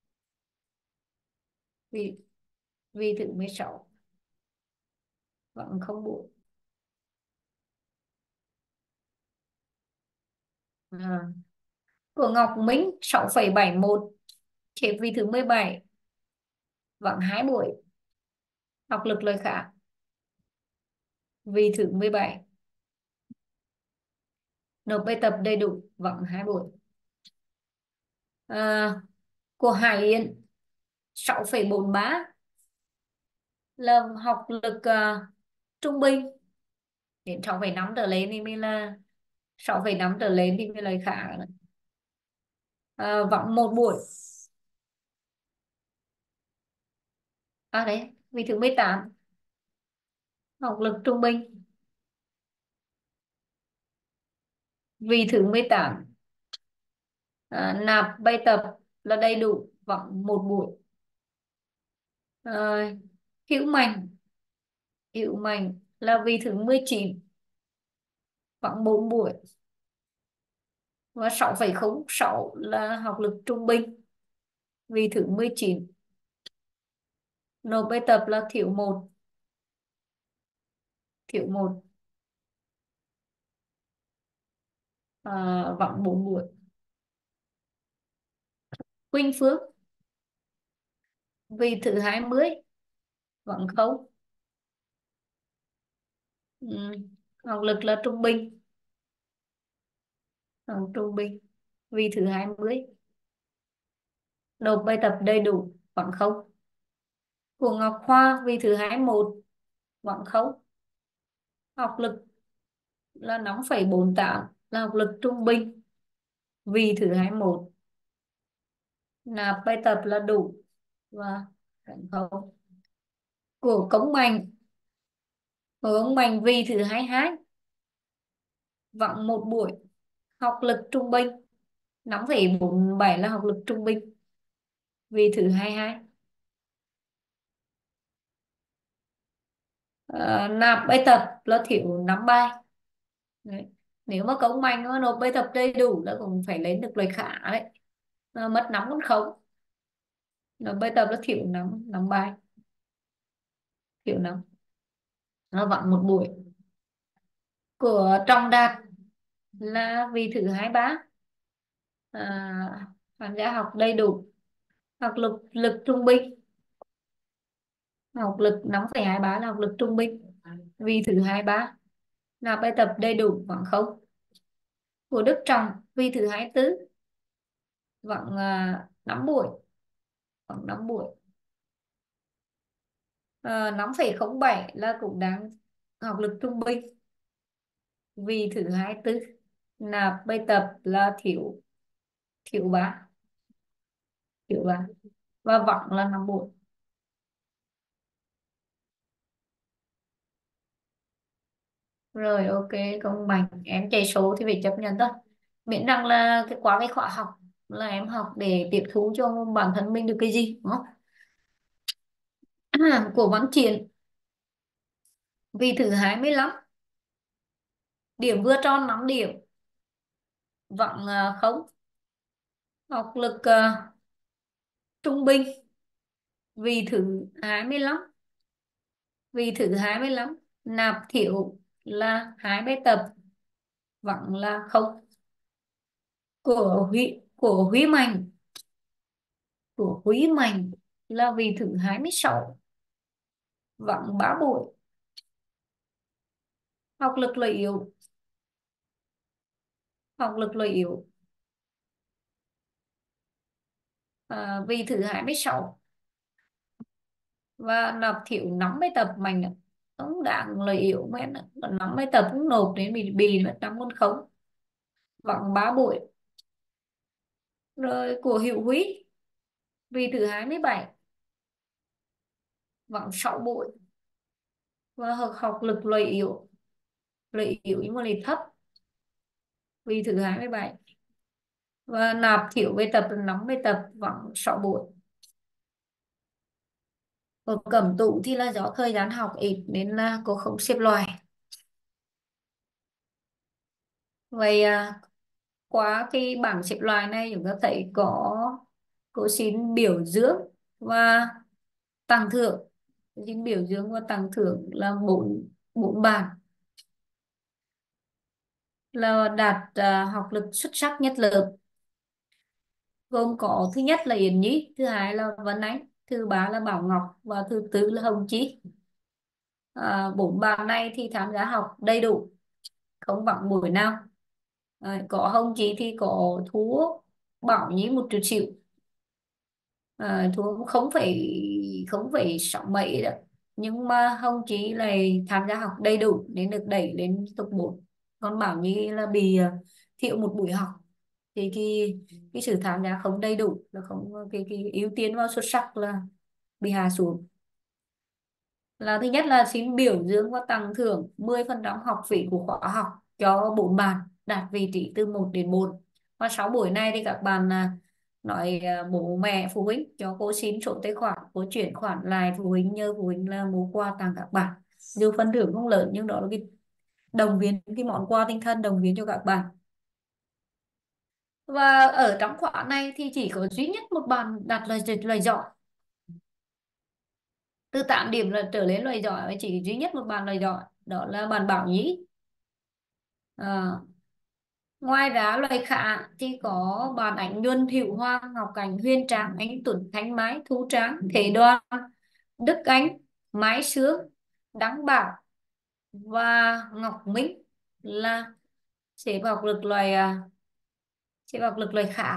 Vì vì thứ mười sáu vẫn không buổi. À. Của Ngọc Minh sáu phẩy bảy một, xếp vì thứ mười bảy vẫn hai buổi, học lực lời khá. Vì thứ mười bảy nộp bài tập đầy đủ vẫn hai buổi. À, của Hải Yến sáu phẩy bốn ba là học lực uh, trung bình, đến sáu phẩy năm trở lên thì mới là sáu phẩy năm trở lên thì mới lời khá. À, vẫn một buổi. À đấy, vì thứ mười tám học lực trung bình. Vì thứ mười tám, à, nạp bài tập là đầy đủ vặn một buổi. à, Hữu Mạnh, Hữu Mạnh là vì thứ mười chín, vặn bốn buổi. Và sáu phẩy không sáu là học lực trung bình vì thứ mười chín. Nộp bài tập là thiếu một, thiếu một, à, vặn bốn buổi. Quỳnh Phước vì thứ hai mươi, vặn không. ừ. Học lực là trung bình, học trung bình vì thứ hai mươi. Nộp bài tập đầy đủ, vặn không. Của Ngọc Hoa vì thứ hai mươi mốt, vặn không. Học lực là năm phẩy bốn tám, là học lực trung bình vì thứ hai mươi mốt. Nạp bài tập là đủ và vặn không. Của Cống Mạnh, của ông Mạnh vì thứ hai mươi hai, vặn một buổi. Học lực trung bình năm phẩy bốn bảy là học lực trung bình vì thứ hai mươi hai. Ờ, nạp bài tập là thiếu năm bài. Đấy. Nếu mà Cống Mạnh mà nộp bài tập đầy đủ là cũng phải lên được loại khá đấy. Ờ, mất năm con không. Nộp bài tập là thiếu năm, năm bài, thiếu năm, nó vặn một buổi. Của Trọng Đạt là vì thứ hai mươi ba, à, tham gia học đầy đủ. Học lực lực trung bình, học lực năm phẩy hai ba là học lực trung bình vì thứ hai mươi ba. Nạp bài tập đầy đủ, vặn không. Của Đức Trọng vì thứ hai mươi tư, vặn à, năm buổi, vặn năm buổi. À, năm phẩy không bảy là cũng đang học lực trung bình vì thứ hai mươi tư. Nạp bài tập là thiếu, thiếu ba, thiếu ba và vặn là năm buổi. Rồi, ok. Công bằng, em chạy số thì phải chấp nhận thôi, miễn rằng là cái quá cái khóa học là em học để tiếp thu cho bản thân mình được cái gì, đúng không? Của Văn Triển vì thứ hai mươi lăm, điểm vừa tròn năm điểm, vặn à, không. Học lực à, trung bình vì thứ hai mươi lăm, vì thứ hai mươi lăm. Nạp thiếu là hai bài tập, vặn là không. Của Huy, của Huy Mạnh, của Huy Mạnh là vì thứ hai mươi sáu, vặn ba buổi. Học lực là yếu, học lực là yếu, à, vì thứ hai mươi sáu. Và nộp thiếu năm bài tập mạnh ạ. Không đáng là yếu mà em ạ. Còn năm bài tập cũng nộp đến bị bị mất năm con không, vặn ba buổi. Rồi của Hiệu Huy vì thứ hai mươi bảy, vặn sáu buổi. Và học, học lực là yếu, là yếu nhưng mà là thấp vì thứ hai mươi bảy. Và nạp thiếu bài tập là năm bài tập, vặn sáu buổi. Ở Cẩm Tú thì là do thời gian học ít nên là cô không xếp loại. Vậy à, qua cái bảng xếp loại này chúng ta thấy có cô xin biểu dương và tặng thưởng. Xin biểu dương và tặng thưởng là bốn bốn bạn là đạt à, học lực xuất sắc nhất lớp, gồm có thứ nhất là Yến Nhi, thứ hai là Vân Anh, thứ ba là Bảo Ngọc và thứ tư là Hồng Chi. À, bốn bạn này thì tham gia học đầy đủ, không vắng buổi nào. À, có Hồng Chi thì có thua Bảo Nhi một chút xíu, à, thua không phải không phải sáu mấy đó, nhưng mà Hồng Chí lại tham gia học đầy đủ nên được đẩy lên top bốn. Còn Bảo Nhi là bị à, thiếu một buổi học, thì cái cái sự tham gia không đầy đủ là không, cái cái ưu tiên vào xuất sắc là bị hạ xuống. Là thứ nhất là xin biểu dương và tặng thưởng mười phần trăm học phí của khóa học cho bốn bạn đạt vị trí từ một đến bốn. Và sau buổi này thì các bạn à, nói à, bố mẹ phụ huynh cho cô xin số tài khoản, cô chuyển khoản lại phụ huynh, nhờ phụ huynh là mua quà tặng các bạn. Dù phần thưởng không lớn nhưng đó là cái động viên, cái món quà tinh thần động viên cho các bạn. Và ở trong khóa này thì chỉ có duy nhất một bạn đạt loại loại giỏi, từ tám điểm là trở lên loại giỏi, và chỉ duy nhất một bạn loại giỏi, đó là bạn Bảo Nhí. À, ngoài ra loại khá thì có bạn Ánh Luân, Hữu Hoàng, Ngọc Cảnh, Huyền Trang, Anh Tuấn, Thanh Mái, Thu Tráng, Thế Đoan, Đức Anh, Mái Sướng, Đăng Bảo và Ngọc Minh là xếp học lực loại à, xếp học lực loại khá.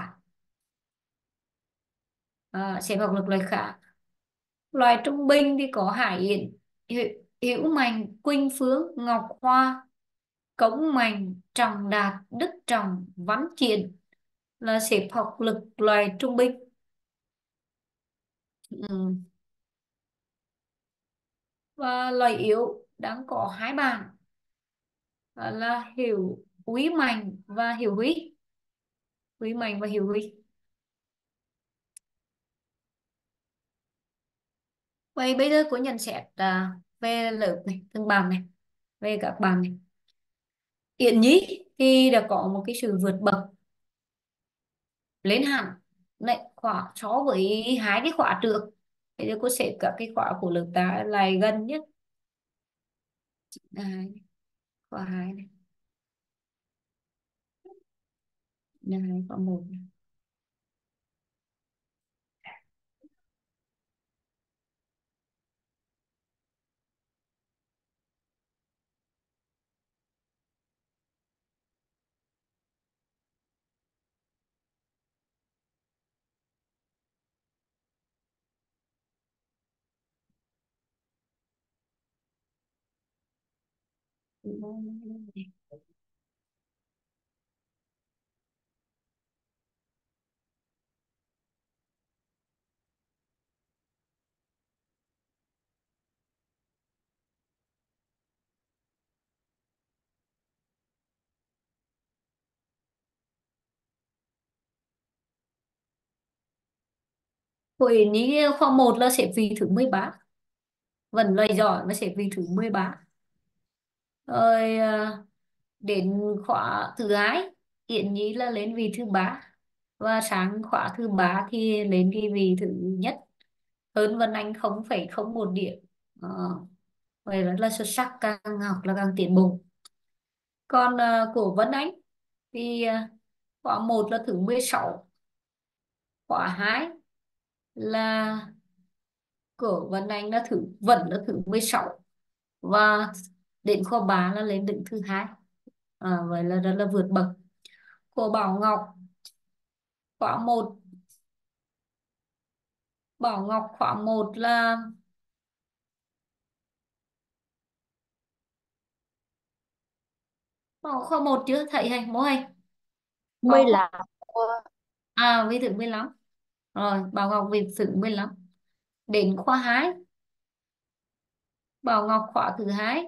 À, xếp học lực loại khá. Loại trung bình thì có Hải Yến, Hữu Hữu Mạnh, Quỳnh Phương, Ngọc Hoa, Cống Mạnh, Trọng Đạt, Đức Trọng, Văn Triển là xếp học lực loại trung bình. Ừ. Và loại yếu đang có hai bạn, đó là Hiểu Quý Mạnh và Hiểu Huy. Quý Mạnh và Hiểu Huy. Vậy bây giờ có nhận xét à, về lớp này, từng bạn này, về các bạn này. Yến Nhi thì đã có một cái sự vượt bậc lên hẳn này, khóa so với hai cái khóa trước. Bây giờ cô xếp các cái khóa của lớp ta lại gần nhất. Đây, khóa hai này, đây khóa một này. Của Yến Nhi khóa một là xếp vị thứ mười ba, vẫn loại giỏi mà xếp vị thứ mười ba. Rồi à, đến khóa thứ hai Yến Nhi là lên vị thứ ba, và sáng khóa thứ ba thì lên cái vị thứ nhất, hơn Vân Anh không phẩy không một điểm. Ờ, vậy rất là xuất sắc, càng học là càng tiến bộ. Còn à, của Vân Anh thì à, khóa một là thứ mười sáu, khóa hai là của Vân Anh là thứ vẫn là thứ mười sáu, và đến khóa ba là lên đứng thứ hai. À, vậy là rất là vượt bậc. Của Bảo Ngọc khóa một, Bảo Ngọc khóa một là Bảo khóa một chưa thầy hay bố hay mười Bảo khóa, là à vi thử mười lăm. Rồi Bảo Ngọc vi thử mười lăm. Đến khóa hai Bảo Ngọc khóa thứ hai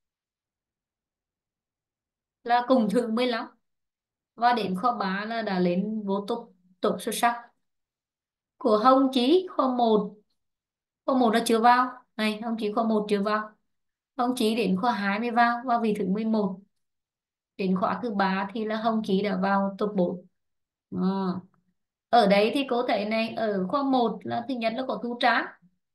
là cùng thử mười lăm, và đến khóa ba là đã lên vô tục tục xuất sắc. Của Hồng Chí khóa một, khóa một là chưa vào này, Hồng Chí khóa một chưa vào. Hồng Chí đến khóa hai mới vào vào vị thứ mười một. Đến khóa thứ ba thì là Hồng Chí đã vào top bốn. À. Ở đấy thì cô thấy này, ở khóa một là thứ nhất là có Thu Tráng,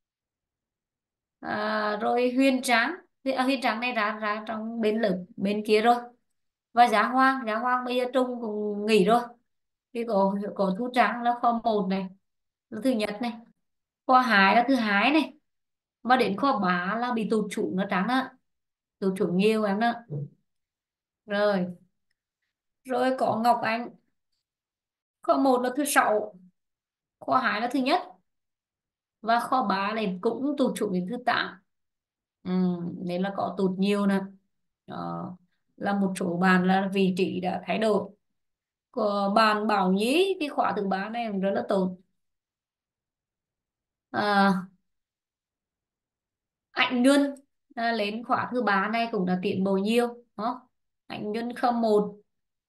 à, rồi Huyền Tráng. Thì- à, Huyền Tráng này ra ra trong bên lớp bên kia rồi. Và Giá Hoang, Giá Hoang bây giờ Trung cũng nghỉ rồi. Thì có có Thu Tráng là khóa một này, là thứ nhất này. Khóa hai là thứ hai này. Mà đến khóa ba là bị tụt chủ nó Trắng đó, tụt chủ nhiều em đó. Rồi rồi có Ngọc Anh khóa một là thứ sáu, khóa hai là thứ nhất, và kho bá này cũng tụt trụ đến thứ tám. Ừ, nên là có tụt nhiều nè. Đó, là một số bàn là vị trí đã thay đổi. Của bàn Bảo Nhí cái khóa thứ ba này cũng rất là tốt. À, Anh Luân à, lên khóa thứ ba này cũng đã tiến bộ nhiều đó. Anh Luân không một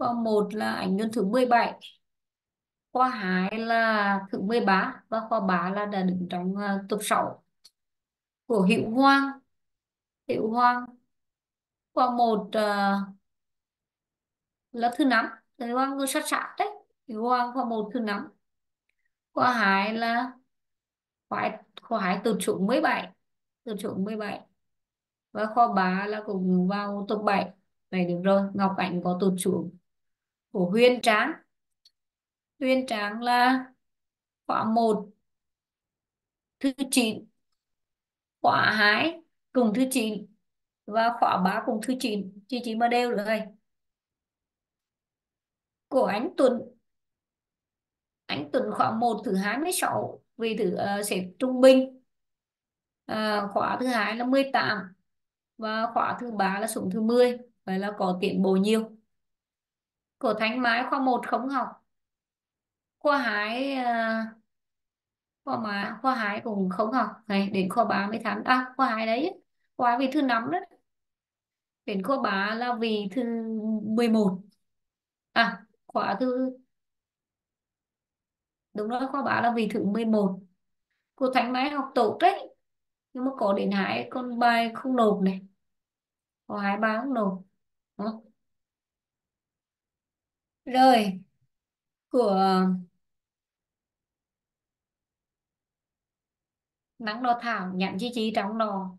Khoa một là ảnh Nguyên thứ mười bảy, khoa hai là thứ mười ba và khoa ba là đã đứng trong uh, top sáu của Hữu Hoàng. Hữu Hoàng khoa một uh, là thứ năm, Hữu Hoàng cứ sát sát đấy. Hữu Hoàng khoa một thứ năm, khoa hai là khoa khoa hai tụt xuống mười bảy, tụt xuống mười bảy, và khoa ba là cũng vào top bảy. Vậy được rồi, Ngọc Ánh có tụt xuống. Của Huyền Trang, Huyền Trang là khóa một thứ chín, khóa hai cùng thứ chín, và khóa ba cùng thứ chín, chứ chín mà đều rồi. Của anh Tuấn, anh Tuấn khóa một thứ hai mươi sáu, vì thứ uh, xếp trung bình. À, khóa thứ hai là mười tám và khóa thứ ba là xuống thứ mười, vậy là có tiến bộ nhiều. Của Thanh Mai khóa một không học, khóa hai uh, khoa mà khoa hai cũng không học này, đến khoa ba mới thắng. À, khoa hai đấy, khoa vì thứ năm đấy, đến khoa ba là vì thứ mười một. À, khoa thứ đúng rồi, khoa ba là vì thứ mười một. Cô Thánh Máy học tốt đấy, nhưng mà có đến hai con bài không nộp này, có hai bài không nộp. Đó. Rồi của Nắng Đo Thảo nhận chi chi trong nò.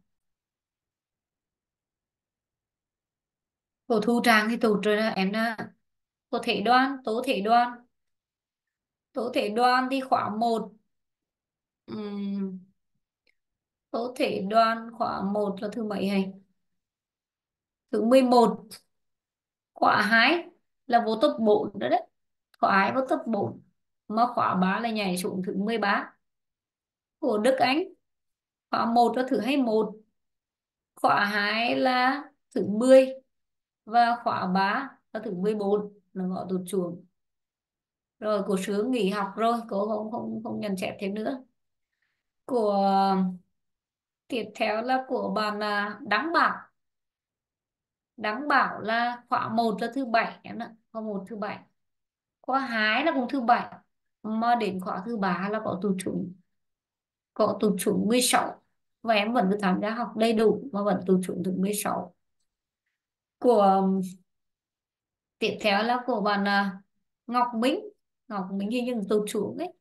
Của Thu Trang thì tụt rồi đó em đó. Của Thể Đoan, Tố Thể Đoan, Tố Thể Đoan thì khóa một. Ừm, Tố Thể Đoan khóa một là thứ mấy hay? Thứ mười một. Khóa hai là vô top bốn đó đấy. Khóa hai vô top bốn, mà khóa ba là nhảy xuống thứ mười ba. Của Đức Anh khóa một là thứ hai mươi mốt, khóa hai là thứ mười, và khóa ba là thứ mười bốn, là họ tụt xuống. Rồi của Sướng nghỉ học rồi, cô không không không nhận xét thêm nữa. Của tiếp theo là của bạn à, Đăng Bảo. Đăng Bảo là khóa một là thứ bảy em ạ, khóa một thứ bảy, khóa hai là cũng thứ bảy, mà đến khóa thứ ba là có tụt xuống, có tụt xuống mười sáu, và em vẫn cứ tham gia học đầy đủ mà vẫn tụt xuốngถึงmười sáu. Của tiếp theo là của bạn à, Ngọc Minh. Ngọc Minh hình như tụt xuống ấy.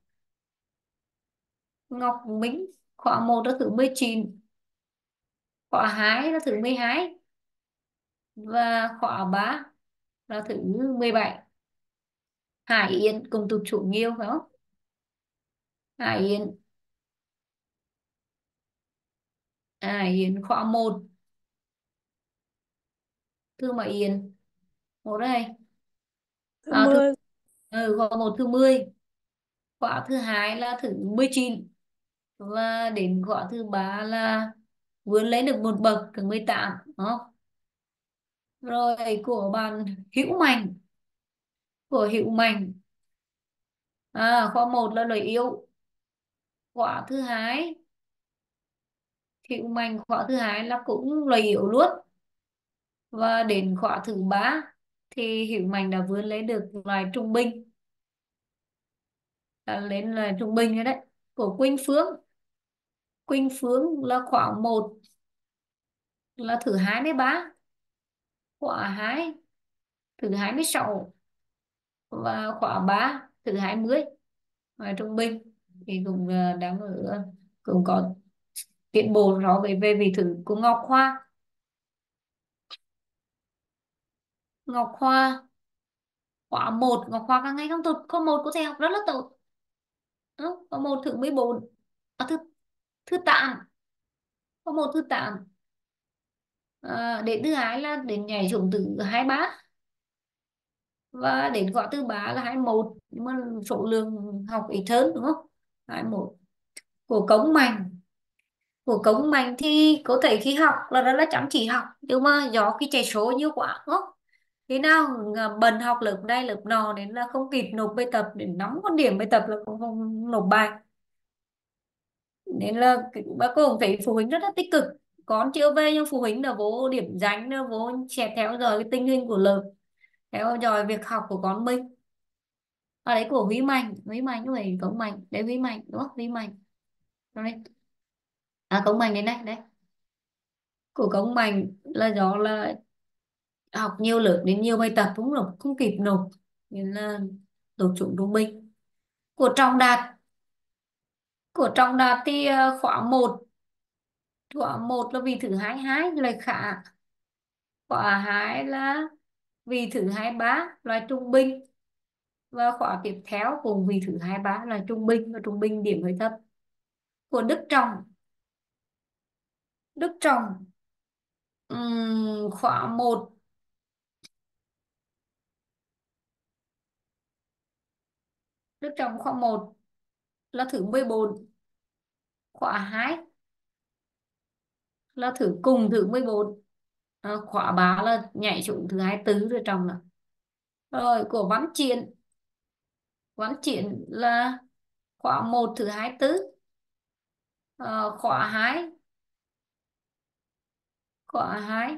Ngọc Minh khóa một là thứ mười chín, khóa hai là thứ mười hai, và khóa ba là thứ mười bảy. Hải Yên cùng tụt xuống nhiều phải không? Hải Yên, Hải Yên khóa một thứ mấy Yên? Một đây. Thứ À, thứ mười. ừ, khóa một thứ mười, khóa thứ hai là thứ mười chín, và đến khóa thứ ba là vươn lên được một bậc thứ mười tám, đúng không? Rồi của bạn Hữu Mạnh, của Hữu Mạnh à, khóa một là lời yêu, khóa thứ hai Hữu Mạnh khóa thứ hai là cũng lời yêu luôn, và đến khóa thứ ba thì Hữu Mạnh đã vươn lên được loại trung bình, đã lên là trung bình rồi đấy. Của Quỳnh Phương, Quỳnh Phương là khóa một là thứ hai mươi ba, khóa hai thứ hai mươi sáu, và khóa ba thứ hai mươi, và trung bình thì cũng ờ, đang ở, cũng có tiến bộ rõ về về vị thứ của Ngọc Hoa. Ngọc Hoa khóa một, Ngọc Hoa càng ngày càng tốt, có một có thể học rất là tốt. Ừ, có một thứ mười bốn, à, thứ thứ tám, có một thứ tám. À, đến thứ hai là đến nhảy xuống từ hai mươi ba, và đến khóa thứ ba là hai mươi mốt, nhưng mà số lượng học ít hơn đúng không? Hai mươi mốt. Của Cống Mạnh, của Cống Mạnh thì có thể khi học là rất là chăm chỉ học, nhưng mà do cái chạy số nhiều quá đúng không? Thế nào à, bận học lớp đây lớp nọ đến là không kịp nộp bài tập, đến nắm con điểm bài tập là cũng không nộp bài. Nên là bác cô cũng thấy phụ huynh rất là tích cực, con chưa về nhưng phụ huynh là vô điểm danh, là vô sẽ theo dõi cái tình hình của lớp, theo dõi việc học của con mình. Ở đấy của Huy Mạnh, Huy Mạnh lúc này Cống Mạnh, đấy Huy Mạnh đúng không? Huy Mạnh. Rồi đây. À Cống Mạnh đến đây, đấy. Của Cống Mạnh là do là học nhiều lớp đến nhiều bài tập cũng nộp không kịp nộp nên là tụt xuống trung bình. Của Trọng Đạt, của Trọng Đạt thì ờ, khóa một, khóa một là vì thứ hai hai loại khá, khóa hai là vì thứ hai ba loại trung bình, và khóa tiếp theo cùng vì thứ hai ba là trung bình và trung bình điểm hơi thấp. Của Đức Trọng, Đức Trọng ừm, khóa một, Đức Trọng khóa một là thứ mười bốn, khóa hai là thứ cùng thứ mười bốn, à, khóa ba là nhảy xuống thứ hai mươi tư rồi Trọng là. Rồi của Văn Triển, Văn Triển là khóa một thứ hai mươi tư, ờ, khóa hai, khóa hai,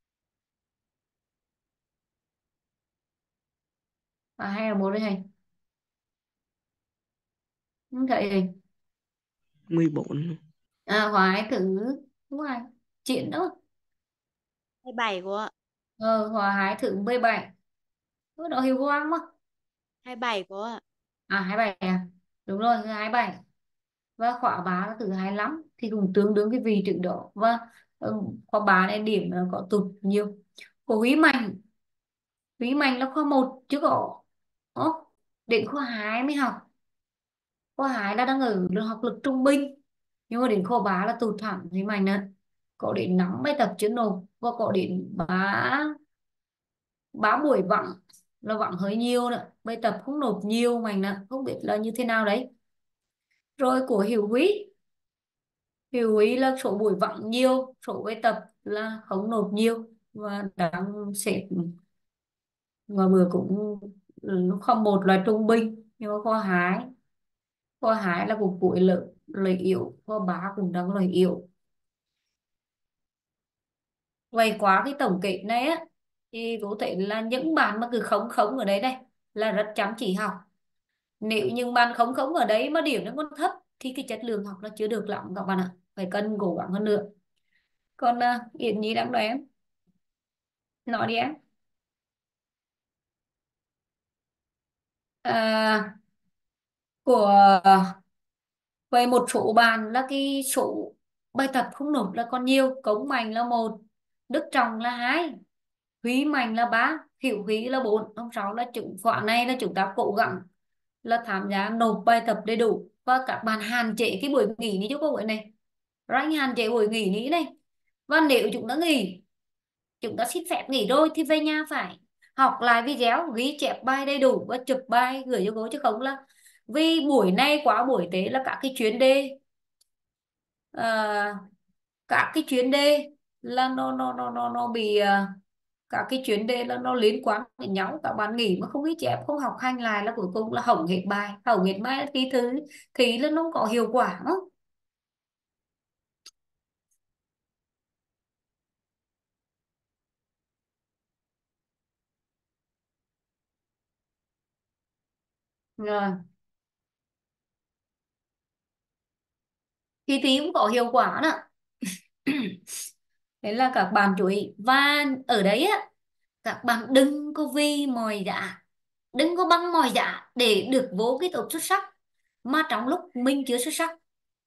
khóa hai là một đây này, không thấy này. Mười bốn. À khóa hai thứ, đúng rồi, Triển đó. hai bảy cô ạ. Ờ, khóa hai thứ mười bảy, có độ hiệu quang mà. hai bảy cô ạ. À hai mươi bảy à, đúng rồi thứ hai mươi bảy. Và khóa ba là thứ hai mươi lăm thì cũng tương đương cái vị trí đó. Và ừ, khóa ba này điểm là có tụt nhiều. Của Quý Mạnh, Quý Mạnh là khóa một chứ có. Ồ, đến khóa hai mới học, khóa hai là đang ở được học lực trung bình, nhưng mà đến khóa ba là tụt hẳn. Quý Mạnh nè, có đến năm bài tập chưa nộp, và có đến ba ba buổi vặn, là vặn hơi nhiều nữa, bài tập không nộp nhiều. Mạnh nè, không biết là như thế nào đấy. Rồi của Hiểu Quý, Hiểu ý là số buổi vắng nhiều, số bài tập là không nộp nhiều, và đang xếp mà vừa cũng lúc không một là trung bình, nhưng mà khoa hai, khoa hai là của cuối lớp lợi yếu, khoa ba cũng đang lợi yếu. Vậy qua cái tổng kết này á thì có thể là những bạn mà cứ khống khống ở đấy đây là rất chăm chỉ học. Nếu những bạn khống khống ở đấy mà điểm nó còn thấp thì cái chất lượng học là chưa được lắm các bạn ạ, phải cần cố gắng hơn nữa. Còn uh, Yến Nhi đang đợi em, nói đi em. À, của về một số bạn là cái số bài tập không nộp là còn nhiều. Cống Mạnh là một, Đức Trọng là hai, Huy Mạnh là ba, Hiểu Huy là bốn. Hôm sau là chúng khóa này là chúng ta cố gắng là tham gia nộp bài tập đầy đủ, và các bạn hạn chế cái buổi nghỉ ní cho cô buổi này, rảnh hạn chế buổi nghỉ ní này. Và nếu chúng ta nghỉ, chúng ta xin phép nghỉ rồi thì về nhà phải học lại video, ghi chép bài đầy đủ và chụp bài gửi cho cô, chứ không là vì buổi nay quá buổi tế là các cái chuyên đề, à, các cái chuyên đề là nó nó nó nó nó bị à, các cái chuyên đề là nó liên quan đến nhau. Các bạn nghỉ mà không ghi chép, không học hành lại là cuối cùng là hỏng hết bài, hỏng hết bài thì thứ thì là nó không có hiệu quả đó. Rồi thì thì cũng có hiệu quả đó. Đấy là các bạn chú ý. Và ở đấy á, các bạn đừng có vì mọi giá, đừng có bằng mọi giá để được vô cái tổ xuất sắc mà trong lúc mình chưa xuất sắc.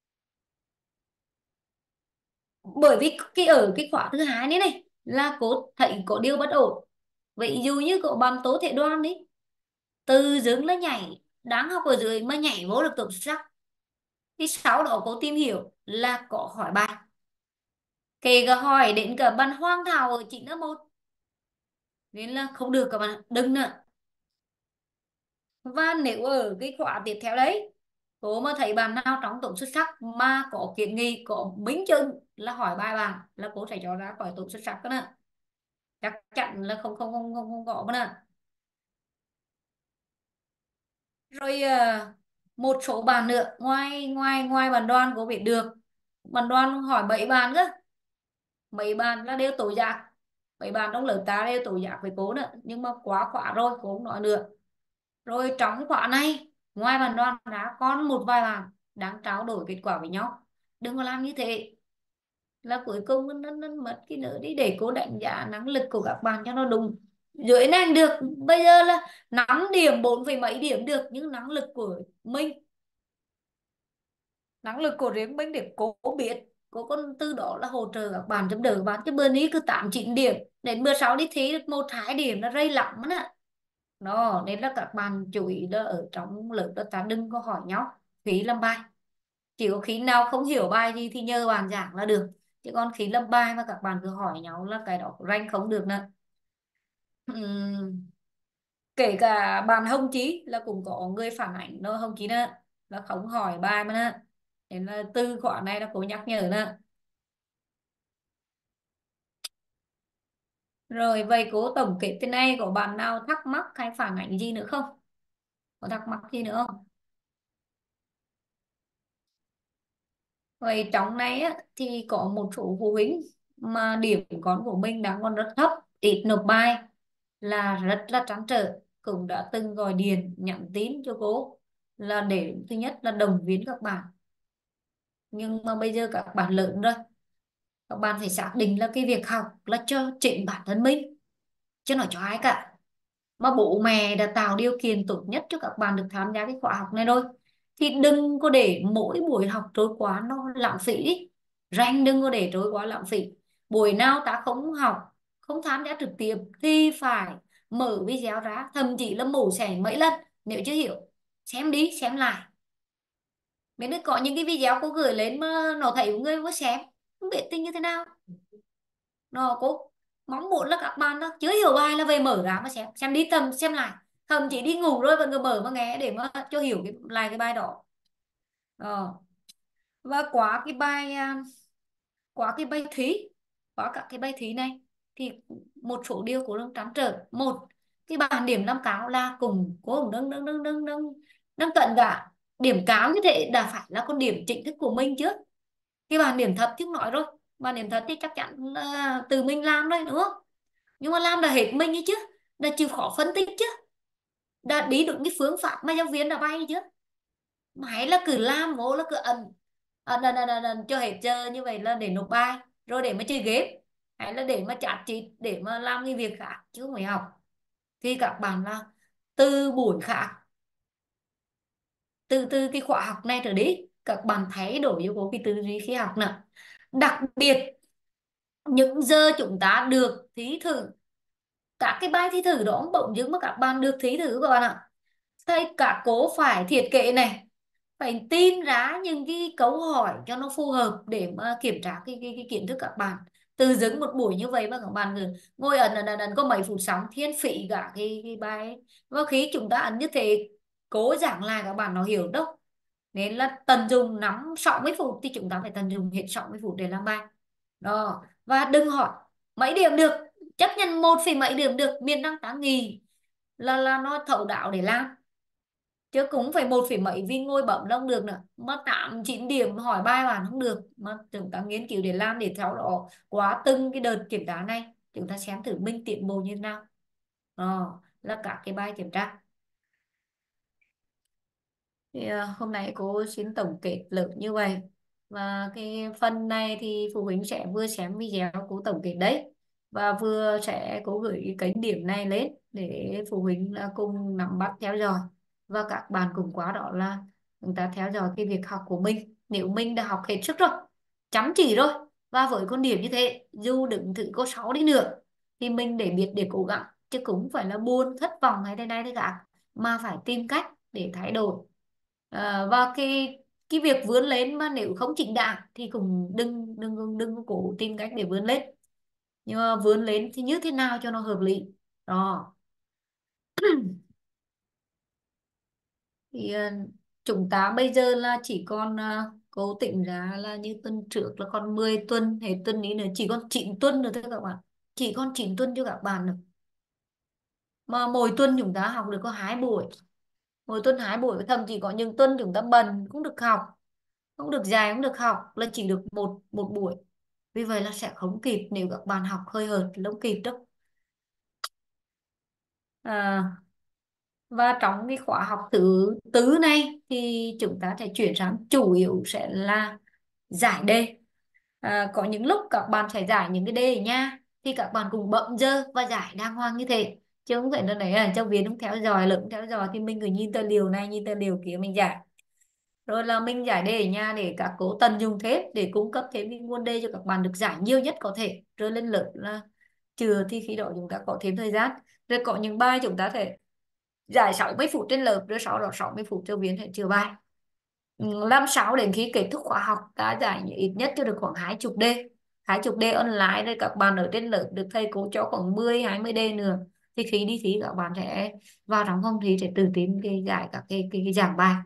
Bởi vì cái ở cái khóa thứ hai này này là cô thấy có điều bất ổn. Ví dụ như có bạn tố thể đoan đi, từ dưng là nhảy đáng học ở dưới mà nhảy vô được tổ xuất sắc, thì sau đó cô tìm hiểu là có hỏi bài, kể cả hỏi đến cả bạn Hoàng Thảo ở chín lớp một, nên là không được các bạn, đừng nữa. Và nếu ở cái khóa tiếp theo đấy cô mà thấy bạn nào trong tổ xuất sắc mà có kiến nghị, có minh chứng là hỏi bài bạn, là cô sẽ cho ra khỏi tổ xuất sắc đó nè, chắc chắn là không không không không, không có nữa. Rồi à, một số bạn nữa ngoài ngoài ngoài bạn Đoan có biết được, bạn Đoan hỏi bảy bạn cơ, mấy bạn là đều tối giác, mấy bạn trong lớp ta đều tố giác với cô nữa, nhưng mà quá khóa rồi cô không nói nữa. Rồi trong cái khóa này, ngoài bạn Đoàn ra còn một vài bạn đang trao đổi kết quả với nhau. Đừng có làm như thế, là cuối cùng nó, nó mất cái nữa đi, để cô đánh giá năng lực của các bạn cho nó đúng. Dưới này được, bây giờ là năm điểm, bốn phẩy mấy điểm được, nhưng năng lực của mình, năng lực của riêng mình để cô biết, cô còn từ đó là hỗ trợ các bạn, giúp đỡ các bạn. Chứ bữa ní cứ tám chín điểm, đến bữa sau đi thi được một hai điểm là rây lắm á. Đó nên là các bạn chú ý là ở trong lớp đó ta đừng có hỏi nhau phí làm bài. Chỉ có khi nào không hiểu bài gì thì nhờ bạn giảng là được, chứ còn khi làm bài mà các bạn cứ hỏi nhau là cái đó rank không được nữa. Ừm, Kể cả bạn Hồng Chí là cũng có người phản ảnh đó, Hồng Chí nữa là không hỏi bài mà nữa. Nên là từ khóa này là cô nhắc nhở nữa. Rồi vậy cô tổng kết thế này, có bạn nào thắc mắc hay phản ảnh gì nữa không? Có thắc mắc gì nữa không? Vậy trong này á, thì có một số phụ huynh mà điểm con của mình đang còn rất thấp, ít nộp bài, là rất là trăn trở, cũng đã từng gọi điện nhắn tin cho cô là để thứ nhất là động viên các bạn. Nhưng mà bây giờ các bạn lớn rồi, các bạn phải xác định là cái việc học là cho chính bản thân mình, chứ nói cho ai cả. Mà bố mẹ đã tạo điều kiện tốt nhất cho các bạn được tham gia cái khóa học này rồi, thì đừng có để mỗi buổi học trôi qua nó lãng phí đi. Rảnh đừng có để trôi qua lãng phí. Buổi nào ta không học, không tham gia trực tiếp thì phải mở video ra, thậm chí là mổ xẻ mấy lần. Nếu chưa hiểu, xem đi xem lại. Mình được có những cái video cô gửi lên mà nó thấy người có xem, không biết tin như thế nào. Nó cô mong muốn là các bạn đó chưa hiểu bài là về mở ra mà xem xem đi, tầm xem lại, thậm chí đi ngủ rồi vẫn cứ mở mà nghe để mà cho hiểu cái lại cái bài đó. Ờ. Và quá cái bài à, quá cái bài thí, quá cả cái bài thí này thì một số điều của đang trăn trở. Một, cái bảng điểm năm cao là cùng cô cũng nâng nâng nâng nâng nâng nâng cận cả. Điểm cao như thế đã phải là con điểm chính thức của mình chứ. Cái bảng điểm thật chứ không nói rồi, bảng điểm thật thì chắc chắn là từ mình làm đấy đúng không, nhưng mà làm là hết mình ấy chứ, đã chịu khó phân tích chứ, đã đi đúng cái phương pháp mà giáo viên đã bay chứ. Mãi là cứ làm ngố là cứ ẩn ẩn ẩn ẩn ẩn ẩn cho hết giờ như vậy là để nộp bài rồi để mà chơi game, hay là để mà chat chít để mà làm cái việc khác chứ không phải học. Thì các bạn là từ buổi khác, từ từ cái khóa học này trở đi, các bạn thay đổi vô cái tư duy khi học nữa. Đặc biệt những giờ chúng ta được thí thử các cái bài thi thử đó, bỗng dưng mà các bạn được thí thử các bạn ạ, thầy cả cố phải thiết kế này, phải tìm ra những cái câu hỏi cho nó phù hợp để mà kiểm tra cái cái, cái kiến thức các bạn. Từ dưng một buổi như vậy mà các bạn cứ ngồi ẩn ẩn ẩn ẩn có mấy phút xong thiên phỉ cả cái cái bài ấy. Và khi chúng ta ẩn như thế, cố giảng lại các bạn nó hiểu đâu. Nên là tận dụng nắm sáu mươi phút thì chúng ta phải tận dụng hết sáu mươi phút để làm bài đó. Và đừng hỏi mấy điểm được, chấp nhận một phẩy mấy điểm được, miền Nam tá nghỉ là là nó thấu đáo để làm, chứ cũng phải một phẩy mấy vì ngồi bấm không được nữa. Mà tám chín điểm hỏi bài bản không được, mà chúng ta nghiên cứu để làm, để theo đó quá từng cái đợt kiểm tra này chúng ta xem thử mình tiến bộ như thế nào. Đó là các cái bài kiểm tra. Thì à, hôm nay cô xin tổng kết lớn như vậy, và cái phần này thì phụ huynh sẽ vừa xem video cô tổng kết đấy, và vừa sẽ cố gửi cái kênh điểm này lên để phụ huynh là cùng nắm bắt theo dõi, và các bạn cùng qua đó là chúng ta theo dõi cái việc học của mình. Nếu mình đã học hết sức rồi, chăm chỉ rồi, và với con điểm như thế dù đứng thử có sáu đi nữa thì mình để biết để cố gắng, chứ cũng không phải là buồn thất vọng hay thế này thế cả, mà phải tìm cách để thay đổi. Ờ, và cái cái việc vươn lên mà nếu không chỉnh đạn thì cũng đừng đừng đừng, đừng có cố tìm cách để vươn lên, nhưng mà vươn lên thì như thế nào cho nó hợp lý đó. Thì ờ, chúng ta bây giờ là chỉ còn ờ, cố định ra là như tuần trước là còn mười tuần, hết tuầnนี้nữa chỉ còn chín tuần nữa thôi các bạn, chỉ còn chín tuần cho các bạn nữa. Mà mỗi tuần chúng ta học được có hai buổi, mỗi tuần hai buổi, thậm chí có những tuần chúng ta bận cũng được học, không được dài, không được học, là chỉ được một một buổi. Vì vậy là sẽ không kịp nếu các bạn học hơi hợt là không kịp đâu. À, và trong cái khóa học thứ tư này thì chúng ta sẽ chuyển sang chủ yếu sẽ là giải đề. À, có những lúc các bạn sẽ giải những cái đề ở nhà thì các bạn cùng bấm dơ và giải đàng hoàng như thế, chứ không phải là đấy là giáo viên không theo dõi, lượng theo dõi thì mình cứ nhìn tài liệu này nhìn tài liệu kia mình giải, rồi là mình giải đề ở nhà để các cô tận dụng thêm để cung cấp thêm cái nguồn đề cho các bạn được giải nhiều nhất có thể, rồi lên lớp là trưa thì khi đó chúng ta có thêm thời gian, rồi có những bài chúng ta thể giải sáu mươi phút trên lớp rồi sau đó sáu mươi phút giáo viên sẽ chữa bài. Ừ, làm sao đến khi kết thúc khóa học ta giải ít nhất cho được khoảng hai chục đề, hai chục đề online, rồi các bạn ở trên lớp được thầy cô cho khoảng mười hai mươi đề nữa, thì khi đi thi các bạn sẽ vào trong phòng thi sẽ tự tin cái giải các cái, cái, cái giảng bài.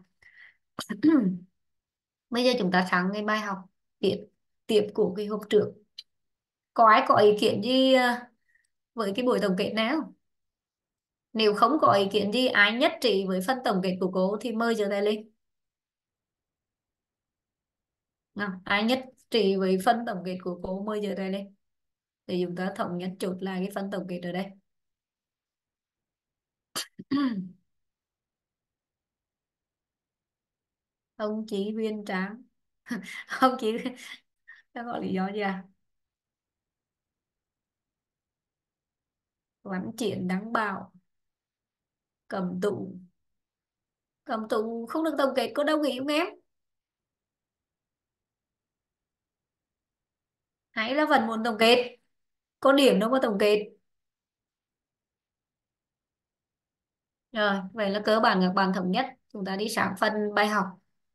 Bây giờ chúng ta sang cái bài học tiếp tiếp của cái hôm trước. Có ai có ý kiến gì ờ, với cái buổi tổng kết này không? Nếu không có ý kiến gì, ai nhất trí với phần tổng kết của cô thì mời giơ tay lên. Nào, ai nhất trí với phần tổng kết của cô mời giơ tay lên để chúng ta thống nhất chốt lại cái phần tổng kết ở đây. Ông chí Huyền Tráng. Ông chí đã gọi lý do gì à? Quán triển đáng bảo. Cầm tụ. Cầm tụ không được tổng kết, có đồng ý không em? Hay là vẫn muốn tổng kết? Có điểm đâu có tổng kết. Rồi, vậy là cơ bản các bạn thống nhất. Chúng ta đi sang phần bài học.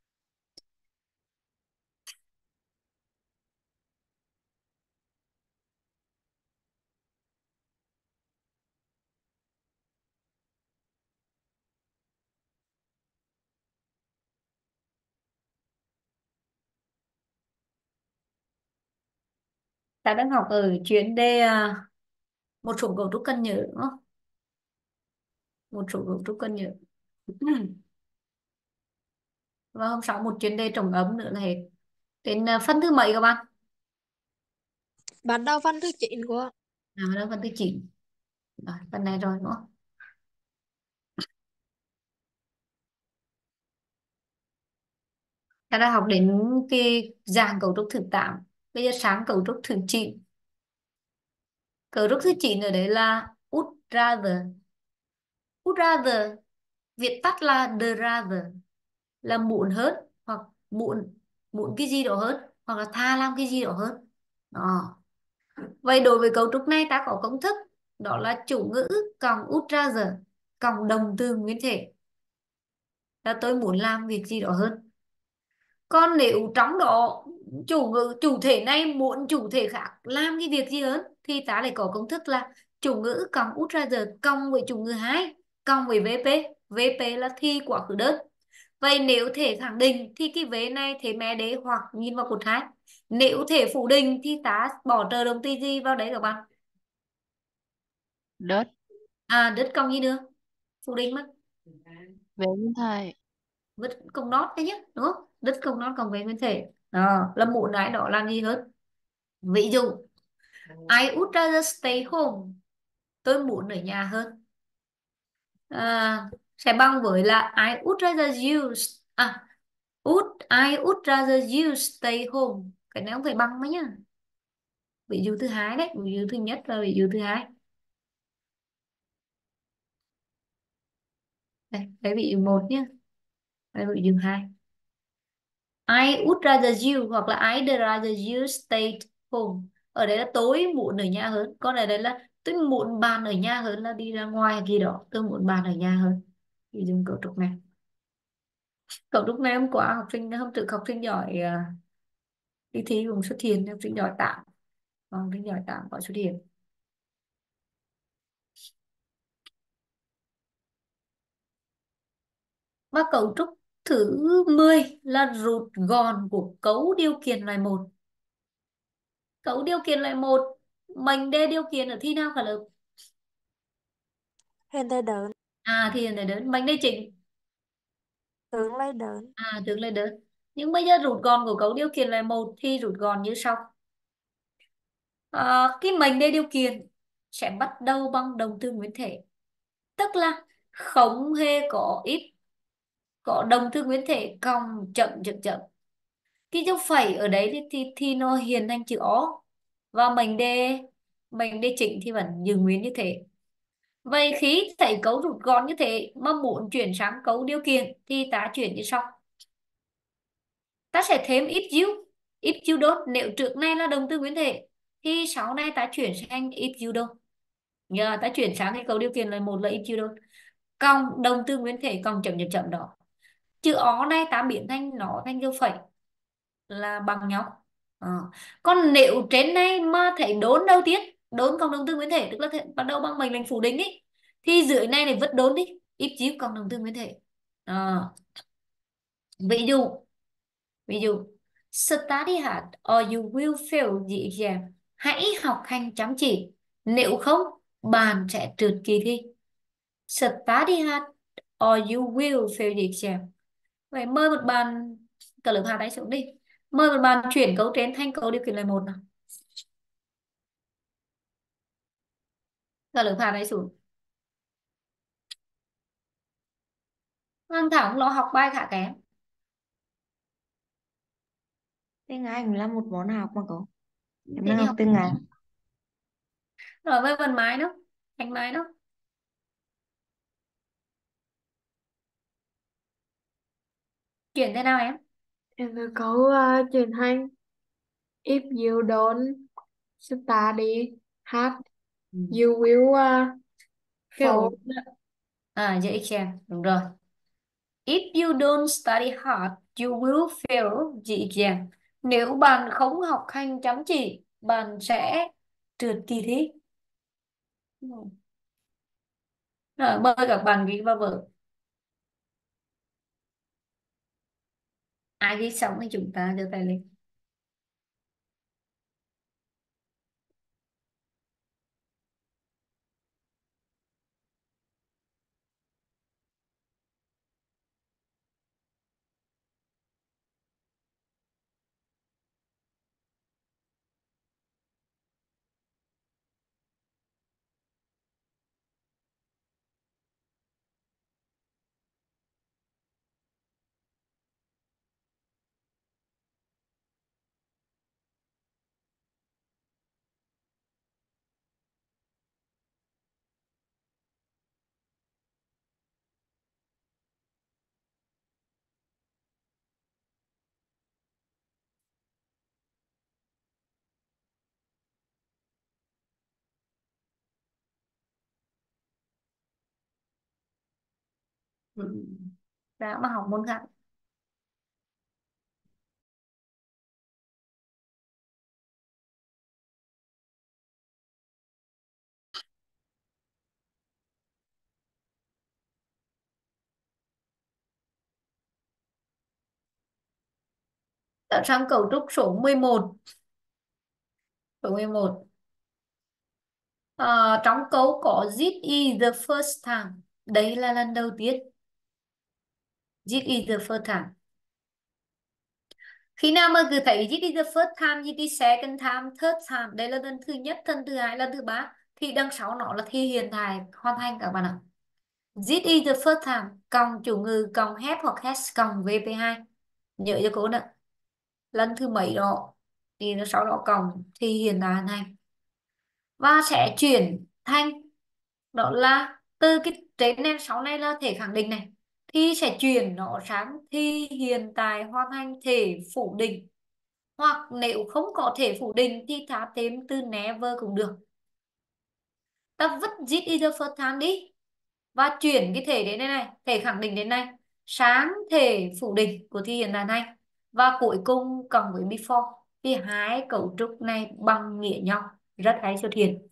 Ta đang học ở chuyên đề à, một số cấu trúc cần nhớ đúng không? Một số cấu trúc cần nhớ. Và hôm sau một chuyên đề trồng ấm nữa là hết. Đến à, phần thứ mấy các bạn? Bắt đầu phần thứ chín cô ạ. À, đó phần thứ chín. Rồi, phần này rồi đúng không? Ta đã học đến cái dạng cấu trúc thứ tám. Bây giờ sang cấu trúc thứ chín. Cấu trúc thứ chín ở đấy là would rather. Would rather, viết tắt là the rather, là muốn hơn hoặc muốn muốn cái gì đó hơn hoặc là tha làm cái gì đó hơn. Đó. Vậy đối với cấu trúc này ta có công thức, đó là chủ ngữ cộng would rather cộng động từ nguyên thể, là tôi muốn làm việc gì đó hơn. Còn nếu trong đó chủ ngữ chủ thể này muốn chủ thể khác làm cái việc gì hơn thì ta lại có công thức là chủ ngữ cộng would rather cộng với chủ ngữ hai cộng với vê pê. vê pê là thì quá khứ đơn. Vậy nếu thể khẳng định thì cái vế này thể mẹ đế hoặc nhìn vào cột hai. Nếu thể phủ định thì ta bỏ trợ động từ gì vào đấy các bạn? Đất. À, đất cộng gì nữa? Phủ định mà. Về nguyên thầy. Đất cộng nót đấy nhé, đúng không? Đất cộng nót cộng với nguyên thể. Đó, là muốn cái đó làm gì hơn? Ví dụ, I would rather stay home. Tôi muốn ở nhà hơn. À, sẽ bằng với là I would rather you à would I would rather you stay home. Cái này không phải bằng mấy nhá. Ví dụ thứ hai đấy, ví dụ thứ nhất và ví dụ thứ hai. Đây, đấy ví dụ một nhé. Đây ví dụ hai. I would rather you hoặc là I'd rather you stayed home. Ở đây là tôi muốn ở nhà hơn. Còn ở đây là tôi muốn bạn ở nhà hơn là đi ra ngoài hay gì đó. Tôi muốn bạn ở nhà hơn. Ví dụ cấu trúc này. Cậu lúc này hôm qua học sinh hôm trước học sinh giỏi à, đi thi cũng xuất hiện, học sinh giỏi tạm, học sinh giỏi tạm có xuất hiện. Và cấu trúc thứ mười là rút gọn của cấu điều kiện loại một. Cấu điều kiện loại một, mệnh đề điều kiện ở thi nào cả lớp? Hiện tại đơn, À thì là đơn, mệnh đề chính. tướng lấy đơn. À tương lai đơn. Nhưng bây giờ rút gọn của cấu điều kiện loại một thì rút gọn như sau. À, cái mệnh đề điều kiện sẽ bắt đầu bằng động từ nguyên thể, tức là không hề có if, có động từ nguyên thể cộng chậm chậm chậm. Cái dấu phẩy ở đấy thì, thì, thì nó hiện thành chữ ó, và mệnh đề mệnh đề chỉnh thì vẫn giữ nguyên như thế. Vậy khi thấy cấu rút gọn như thế mà muốn chuyển sang cấu điều kiện thì ta chuyển như sau. Ta sẽ thêm if you, if you don't. Nếu trước này là động từ nguyên thể thì sau này ta chuyển sang if you don't. Giờ ta chuyển sang cái cấu điều kiện là một là if you don't cộng động từ nguyên thể cộng chấm chấm chấm đó. Chữ ó này ta biến thành nó thành dấu phẩy là bằng nhau. Ờ. Còn nếu trên này mà thấy đốn đầu tiên, đốn cộng động từ nguyên thể tức là thể, bắt đầu bằng mệnh lệnh phủ định ý, thì dưới này này vứt đốn đi, if you cộng động từ nguyên thể. Ờ. Ví dụ ví dụ study hard or you will fail the exam. Hãy học hành chăm chỉ, nếu không bạn sẽ trượt kỳ thi. Study hard or you will fail the exam. Vậy mời một bạn cả lớp Hà đánh xuống đi. Mời một bạn chuyển cấu trên thành cấu điều kiện lời một nào. Cả lớp Hà đánh xuống. Hoàng Thảo lo học bài khá kém. Tiếng Anh là một môn học mà cậu. Em Thì đang đi học học tiếng Anh. rồi với phần máy đó, thành máy đó. Chuyển thế nào em? Em phải câu uh, chuyển thành if you don't study hard, Ừ. you will uh, fall. Fail. À, dễ xem. Đúng rồi. If you don't study hard, you will fail the exam. Nếu bạn không học hành chăm chỉ, bạn sẽ trượt kỳ thi. Ừ. Rồi, mời các bạn ghi vào vở. Ai ghi xong thì chúng ta giơ tay lên. Ừ. Đã mà học môn khác. Đã sang cấu trúc số mười một. Số mười một. Ờ, trong câu có this is the first time. Đây là lần đầu tiên. This is the first time. Khi nào mà cứ thấy this is the first time, this is second time, third time, đây là lần thứ nhất, lần thứ hai, lần thứ ba, thì đằng sau nó là thi hiện tại hoàn thành các bạn ạ. This is the first time cộng chủ ngữ cộng have hoặc has cộng vê pê hai. Nhớ cho cô nè. Lần thứ mấy đó thì nó sau đó cộng thì hiện tại hoàn thành. Và sẽ chuyển thành đó là từ cái trên này sau này là thể khẳng định này thì sẽ chuyển nó sang thì hiện tại hoàn thành thể phủ định, hoặc nếu không có thể phủ định thì ta thêm từ never cũng được. Ta vứt this is the first time đi và chuyển cái thể đến đây này, thể khẳng định đến này sang thể phủ định của thi hiện tại này, và cuối cùng cộng với before, thì hai cấu trúc này bằng nghĩa nhau, rất hay xuất hiện.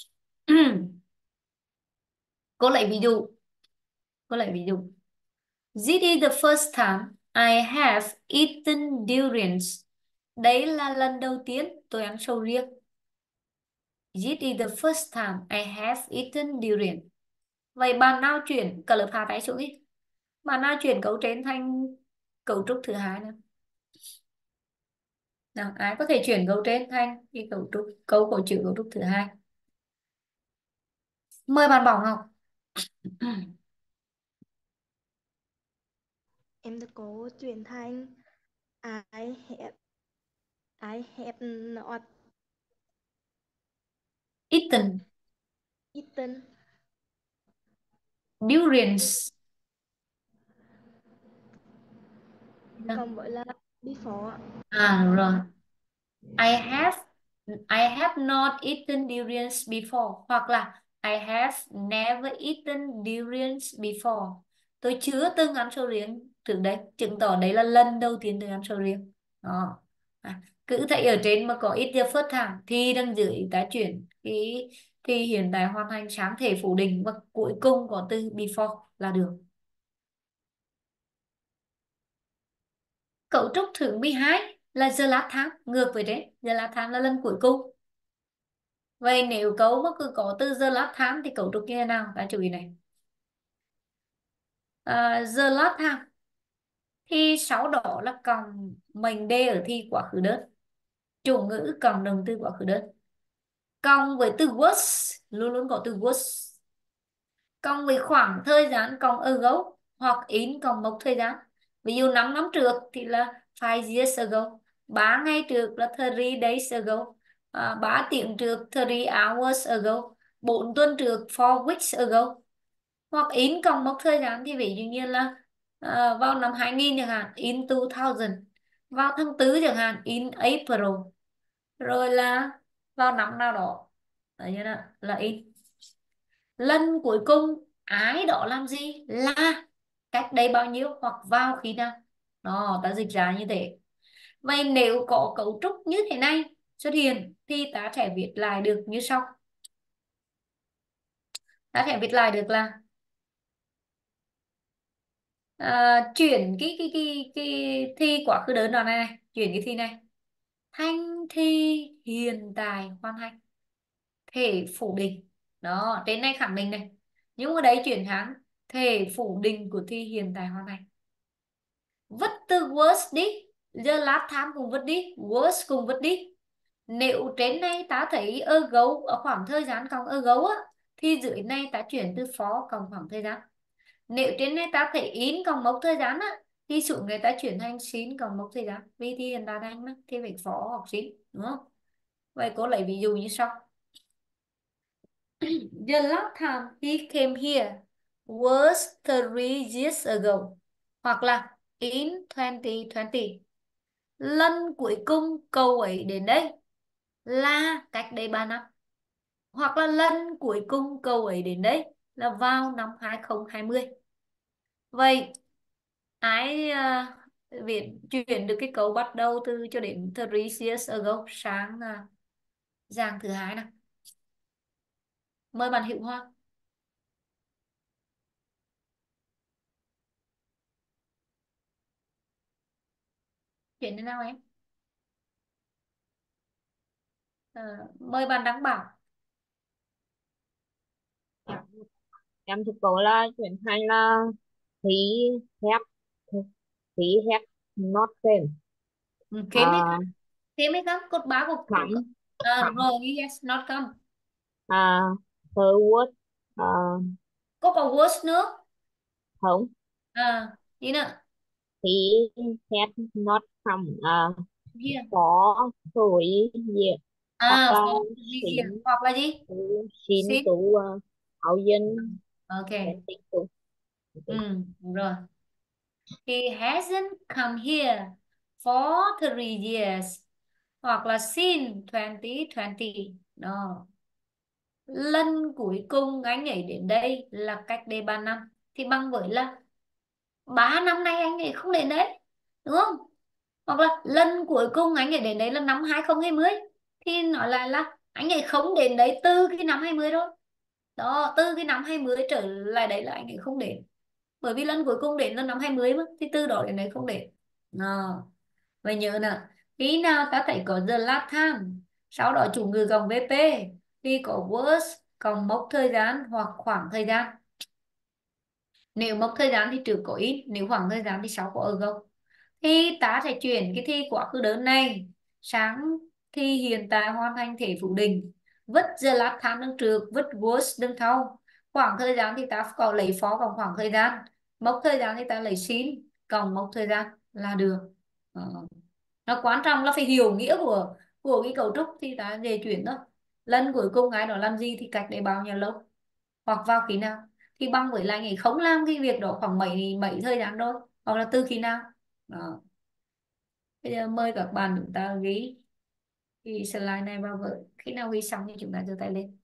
Cô lấy ví dụ cô lấy ví dụ This is the first time I have eaten durians. Đấy là lần đầu tiên tôi ăn sầu riêng. This is the first time I have eaten durian. Vậy bạn nào chuyển cả lớp hạ tay xuống đi. Bạn nào chuyển cấu trên thành cấu trúc thứ hai nữa. Nào, ai có thể chuyển câu trên thành cái cấu trúc câu có chữ cấu trúc thứ hai. Mời bạn Bỏng học. Em thưa cô chuyển thành I have I have not Eaten eaten durians. cộng với là before ạ. À đúng rồi. I have I have not eaten durians before, hoặc là I have never eaten durians before. Tôi chưa từng ăn sầu riêng trước đấy, chứng tỏ đấy là lần đầu tiên tôi ăn sầu riêng. Đó. À, cứ thấy ở trên mà có ít giờ phớt thẳng thì đằng dưới ta chuyển cái thì hiện tại hoàn thành sáng thể phủ định và cuối cùng có từ before là được. Cấu trúc thứ mười hai là the last time, ngược với đấy, the last time là lần cuối cùng. Vậy nếu cấu mà cứ có từ the last time thì cấu trúc như thế nào? Ta chú ý này. À, the last time thì sau đó là cộng mệnh đề ở thi quá khứ đơn, chủ ngữ cộng động từ quá khứ đơn, cộng với từ was, luôn luôn có từ was, cộng với khoảng thời gian cộng ago hoặc in cộng mốc thời gian. Ví dụ năm năm trước thì là five years ago, ba ngày trước là thirty days ago, à, ba tiếng trước thirty hours ago, bốn tuần trước four weeks ago. Hoặc in cộng mốc thời gian thì ví dụ như là à, vào năm hai nghìn chẳng hạn, in two thousand, vào tháng tư chẳng hạn, in April, rồi là vào năm nào đó, đấy như là, là in. Lần cuối cùng ái đó làm gì, là cách đây bao nhiêu hoặc vào khi nào. Đó, ta dịch ra như thế. Vậy nếu có cấu trúc như thế này xuất hiện thì ta sẽ viết lại được như sau. Ta sẽ viết lại được là à, chuyển cái cái cái cái thi quá khứ đơn đoạn này, này chuyển cái thi này thành thi hiện tại hoàn thành thể phủ định. Đó, trên này khẳng định này, nhưng ở đấy chuyển sang thể phủ định của thi hiện tại hoàn thành. Vứt từ was đi, the last time cùng vứt đi, was cùng vứt đi. Nếu trên này ta thấy ago ở khoảng thời gian cộng ago á, thì dưới này ta chuyển từ for cộng khoảng thời gian. Nếu trên này ta thấy in cộng mốc thời gian á, thì xuống người ta chuyển thành sin cộng mốc thời gian, vì thì hiện tại thành mà thì phải for hoặc sin, đúng không? Vậy cô lấy ví dụ như sau. The last time he came here was three years ago, hoặc là in twenty twenty. Lần cuối cùng cậu ấy đến đây là cách đây ba năm, hoặc là lần cuối cùng cậu ấy đến đây là vào năm hai không hai không. Vậy ai uh, viết chuyển được cái câu bắt đầu từ cho đến three years ago sang uh, dạng thứ hai nào? Mời bạn Hữu Hoa. Chuyển đến nào em? Ờ, mời bạn Đăng Bảo. Em thực cố là chuyển thành là he have he have not came. Ừ, Kém hay à, không? Kém hay không? Cột bá của, của come à, đúng come rồi, yes, not come. à, her word à, Có có worse nữa. không, À, gì nữa? he had not come à, Here. có three years, hoặc À, là for here. xin Hoặc là gì? to xin Sin. to uh, thousand Ok. twenty two. Ừ, đúng rồi. He hasn't come here for three years. Hoặc là since twenty twenty. Đó. Lần cuối cùng anh ấy đến đây là cách đây ba năm. Thì bằng với là ba năm nay anh ấy không đến đấy. Đúng không? Hoặc là lần cuối cùng anh ấy đến đấy là năm hai không hai không. Thì nói lại là anh ấy không đến đấy từ cái năm hai mươi rồi. Đó, từ cái năm hai mươi trở lại đấy là anh ấy không đến. Bởi vì lần cuối cùng đến là năm hai mươi mà, thì từ đó đến đấy không đến. Đó. Vậy nhớ nè, khi nào ta thấy có the last time, sau đó chủ ngữ cộng vê pê, thì có was cộng mốc thời gian hoặc khoảng thời gian. Nếu mốc thời gian thì trước có in, nếu khoảng thời gian thì sau có ago. Thì ta sẽ chuyển cái thi quá khứ đơn này sáng thì hiện tại hoàn thành thể phủ định, vứt the last time đằng trước, vứt was đằng sau. Khoảng thời gian thì ta có lấy for cộng khoảng thời gian, mốc thời gian thì ta lấy sin cộng mốc thời gian là được. Ờ. Nó quan trọng là phải hiểu nghĩa của của cái cấu trúc thì ta về chuyển thôi. Lần cuối cùng ai đó làm gì thì cách đây bao nhiêu lâu, hoặc vào khi nào, thì bằng với là ngày không làm cái việc đó khoảng mấy mấy thời gian thôi, hoặc là từ khi nào đó. Bây giờ mời các bạn chúng ta ghi cái slide này vào vở, khi nào ghi xong thì chúng ta giơ tay lên.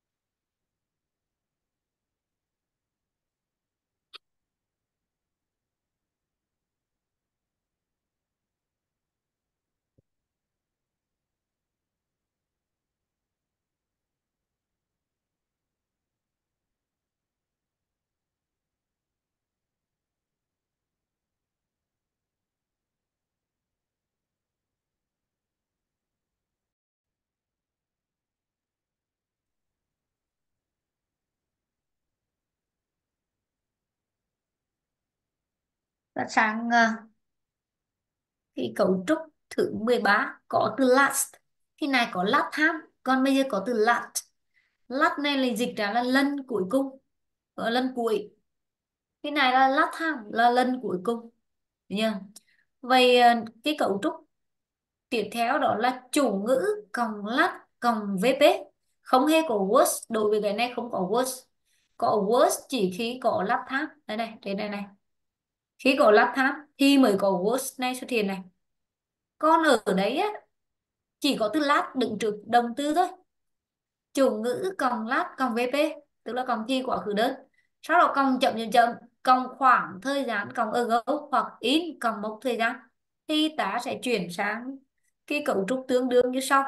Ta sang ờ, cái cấu trúc thứ mười ba có từ last. Khi này có last time, còn bây giờ có từ last. Last này là dịch ra là lần cuối cùng, ở lần cuối. Cái này là last time, là lần cuối cùng. Được chưa? Vậy ờ, cái cấu trúc tiếp theo đó là chủ ngữ cộng last cộng vê pê. Không hề có was, đối với cái này không có was. Có was chỉ khi có last time. Đây này, trên đây này. Khi có last time thì mới có was này xuất hiện này. Còn ở đấy á, chỉ có từ last đứng trước động từ thôi. Chủ ngữ cộng last cộng vê pê, tức là cộng thi quá khứ đơn. Sau đó cộng chậm chậm chậm, cộng khoảng thời gian cộng ago hoặc in cộng mốc thời gian, thì ta sẽ chuyển sang cái cấu trúc tương đương như sau.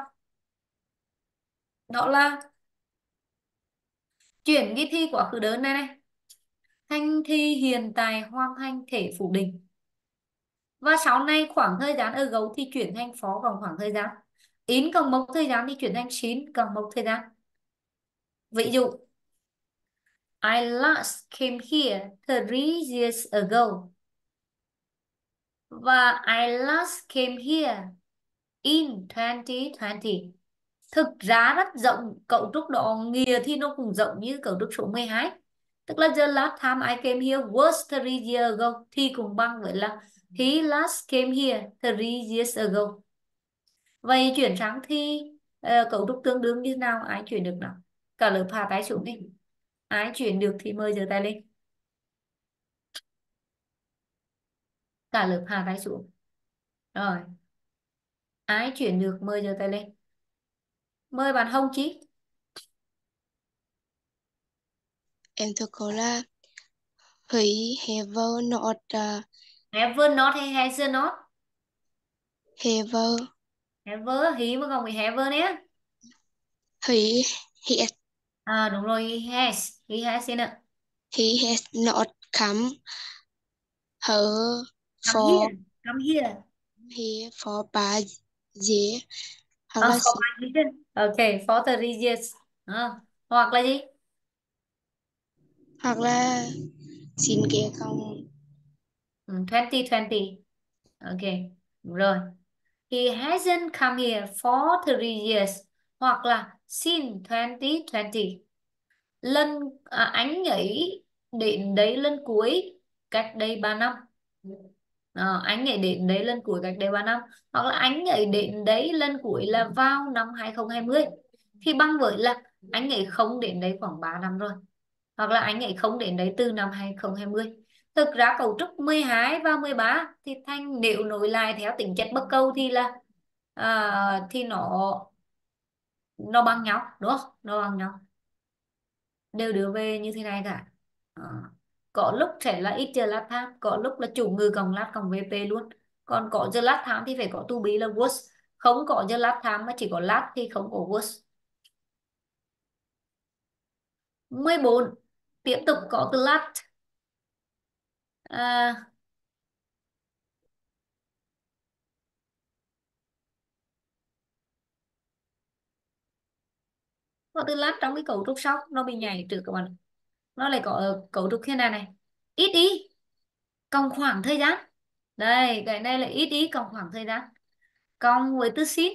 Đó là chuyển cái thi quá khứ đơn này này thành thi hiện tại hoàn thành thể phủ định. Và sau này khoảng thời gian ago thì chuyển thành for cộng khoảng thời gian. In cộng mốc thời gian thì chuyển thành sin cộng mốc thời gian. Ví dụ I last came here three years ago. Và I last came here in twenty twenty. Thực ra rất rộng, cấu trúc đó nghĩa thì nó cũng rộng như cấu trúc số mười hai. Tức là the last time I came here was three years ago, thì cũng bằng với là he last came here three years ago. Vậy chuyển sang thì uh, cấu trúc tương đương như nào, ai chuyển được nào? Cả lớp hạ tay xuống đi. Ai chuyển được thì mời giơ tay lên. Cả lớp hạ tay xuống. Rồi. Ai chuyển được mời giơ tay lên. Mời bạn Hồng Chí. Em thưa cô là he have not uh, Have not hay has not? have Have, he mà không bị have nhé. he has À đúng rồi, he has. He has in it. he has not come her Come for here. Come here. here for ba year hoặc Ờ, là for five years. Ok, for three years. Ờ, hoặc là gì? hoặc là xin kia không Ừ, twenty twenty. Ok, đúng rồi. He hasn't come here for three years. Hoặc là since twenty twenty. Lần à, anh ấy đến đấy lần cuối cách đây ba năm. Ờ, anh ấy đến đấy lần cuối cách đây ba năm. Hoặc là anh ấy đến đấy lần cuối là vào năm hai không hai không. Thì bằng với là anh ấy không đến đấy khoảng ba năm rồi. Hoặc là anh ấy không đến đấy từ năm hai không hai không. Thực ra cấu trúc mười hai và mười ba thì thành nếu nối lại theo tính chất bất câu thì là à, thì nó nó bằng nhau, đúng không? Nó bằng nhau, đều đưa về như thế này cả. Ờ. Có lúc sẽ là ít giờ last time, có lúc là chủ ngữ cộng last cộng vê pê luôn. Còn có giờ last time thì phải có to be là was. Không có giờ last time mà chỉ có last thì không có was. mười bốn tiếp tục có từ last. À, có từ last trong cái cấu trúc sau, nó bị nhảy trước các bạn. Nó lại có ở cấu trúc thế này này, ít ý cộng khoảng thời gian. Đây cái này là ít ý cộng khoảng thời gian. cộng với từ sin,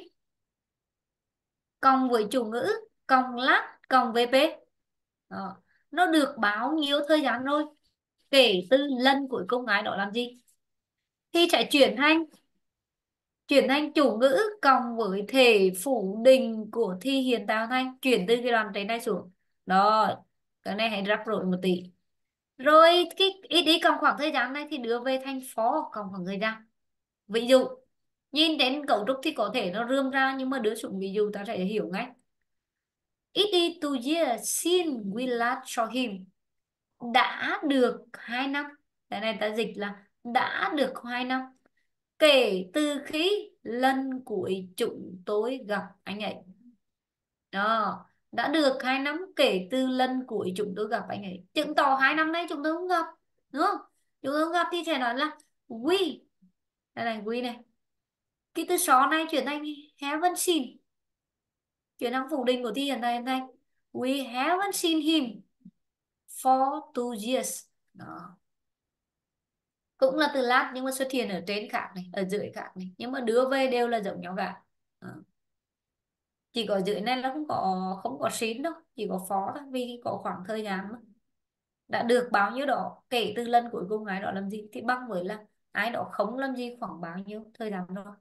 cộng với chủ ngữ, cộng lát, cộng vê pê. Đó. Nó được báo nhiêu thời gian rồi, kể từ lần cuối cùng ai đó làm gì, thì sẽ chuyển thành chuyển thành chủ ngữ cộng với thể phủ định của thi hiện tại hoàn thành, chuyển từ cái đoạn trên này xuống. Đó, cái này hãy rắc rối một tí. Rồi cái ít đi cộng khoảng thời gian này thì đưa về thành for cộng khoảng thời gian. Ví dụ nhìn đến cấu trúc thì có thể nó rươm ra, nhưng mà đưa xuống ví dụ ta sẽ hiểu ngay. It is two years since we last saw him. Đã được hai năm. Cái này ta dịch là đã được hai năm kể từ khi lần cuối chúng tôi gặp anh ấy. Đó, đã được hai năm kể từ lần cuối chúng tôi gặp anh ấy, chứng tỏ hai năm nay chúng tôi không gặp, đúng không? Chúng tôi không gặp thì sẽ nói là we. Đây này, we này, cái từ xó này chuyển thành haven't seen, chuyển sang phủ định của thi hiện tại hiện thành we haven't seen him for two years. Đó, cũng là từ last nhưng mà xuất hiện ở trên khác này, ở dưới khác này, nhưng mà đưa về đều là giống nhau cả. Đó. Chỉ có dưới này nó không có không có sin đâu, chỉ có phó thôi, vì có khoảng thời gian mà. Đã được bao nhiêu đó kể từ lần cuối cùng ai đó làm gì thì bằng với là ai đó không làm gì khoảng bao nhiêu thời gian đó.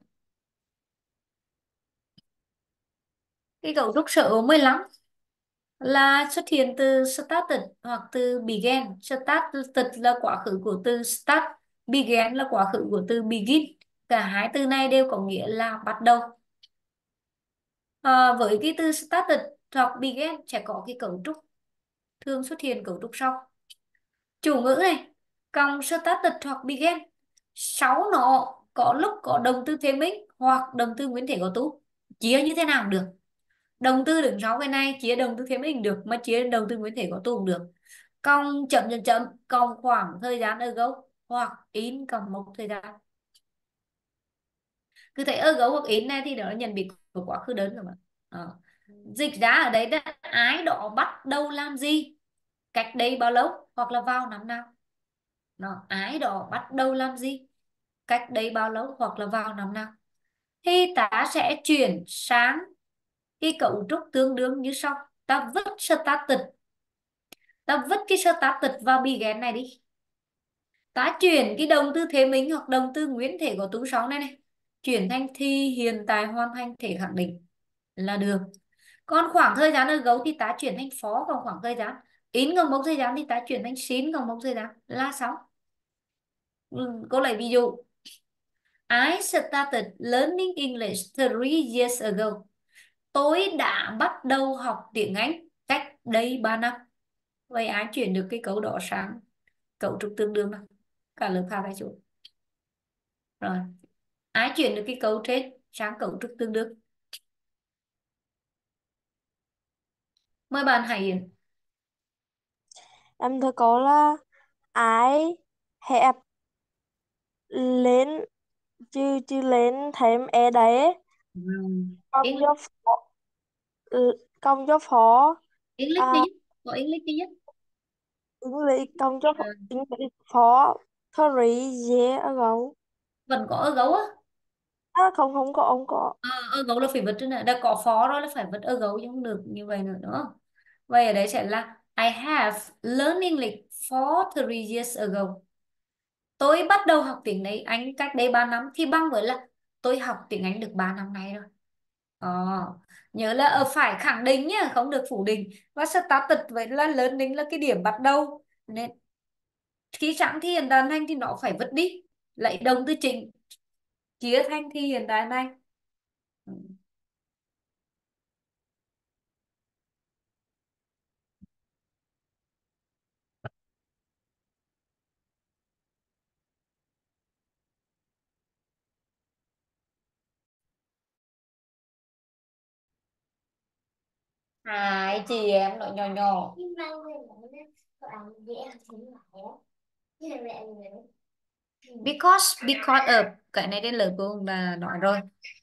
Cái cấu trúc số mười lăm là xuất hiện từ started hoặc từ began. Started là quá khứ của từ start, began là quá khứ của từ begin. Cả hai từ này đều có nghĩa là bắt đầu. À, với cái từ started hoặc began sẽ có cái cấu trúc, thường xuất hiện cấu trúc sau. Chủ ngữ này cộng started hoặc began, sau nó có lúc có động từ thêm minh hoặc động từ nguyên thể có tu. Chia như thế nào cũng được. Động từ đứng sau cái này chia động từ thêm minh được, mà chia động từ nguyên thể có tu cũng được. Cộng chấm chấm chấm cộng khoảng thời gian ago hoặc in cộng một thời gian. Cứ thấy ago hoặc in này thì đó là nhận biết của quá khứ đơn rồi mà. Đó. Dịch ra ở đấy là ai đó bắt đầu làm gì, cách đây bao lâu, hoặc là vào năm nào. Nó ai đó bắt đầu làm gì, cách đây bao lâu, hoặc là vào năm nào, thì ta sẽ chuyển sang cái cấu trúc tương đương như sau. Ta vứt started, ta vứt cái started vào began này đi, ta chuyển cái động từ thế mình hoặc động từ nguyên thể có tú sáu này này chuyển thành thi hiện tại hoàn thành thể khẳng định là được. Còn khoảng thời gian ago thì ta chuyển thành for, còn khoảng thời gian in cộng mốc thời gian thì ta chuyển thành sin cộng mốc thời gian là xong. Ừ, cô lấy ví dụ. I started learning English three years ago. Tôi đã bắt đầu học tiếng Anh cách đây ba năm. Vậy ai chuyển được cái cấu đó sang cấu trúc tương đương nào? Cả lớp Hà tại chỗ. Rồi. Ai chuyển được cái cấu trên sang cấu trúc tương đương? Mời bạn Hải Yến. Em thưa cô là I have lên chứ chứ lên thêm e đấy ấy. Ừ. Công English, cho phó ừ, công cho phó English à, đi nhất. Có English đi nhất. English công cho phó Ừ. English phó three years ago. Vẫn có ở gấu á. À, không không có ông có. Ờ, ở gấu là phải vứt trên này. Đã có phó đó là phải vứt ở gấu chứ không được như vậy nữa đúng không? Vậy ở đấy sẽ là I have learned English for three years ago. Tôi bắt đầu học tiếng đấy Anh cách đây ba năm thì bằng với là tôi học tiếng Anh được ba năm nay rồi. Ờ, nhớ là ở phải khẳng định nhá, không được phủ định. Và started vậy là learning là cái điểm bắt đầu. Nên khi sẵn thi hiện tại thanh thì nó phải vứt đi, lấy động từ chính chia thành thi hiện tại này. Ừ. Hai chị em nó nhỏ nhỏ. Because because ở cái này đến lớp cô là nói rồi.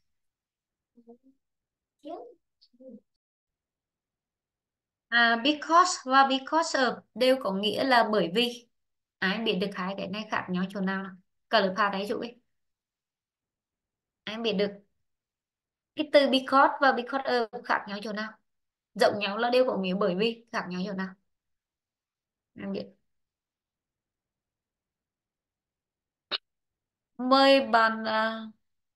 À, because và because of đều có nghĩa là bởi vì. Ai biết được hai cái này khác nhau chỗ nào nào? Cả lớp Hà thấy chữ ấy. Ai biết được Cái từ because và because of khác nhau chỗ nào? Giống nhau là đều có nghĩa bởi vì, khác nhau chỗ nào? Em biết. Mời bạn uh,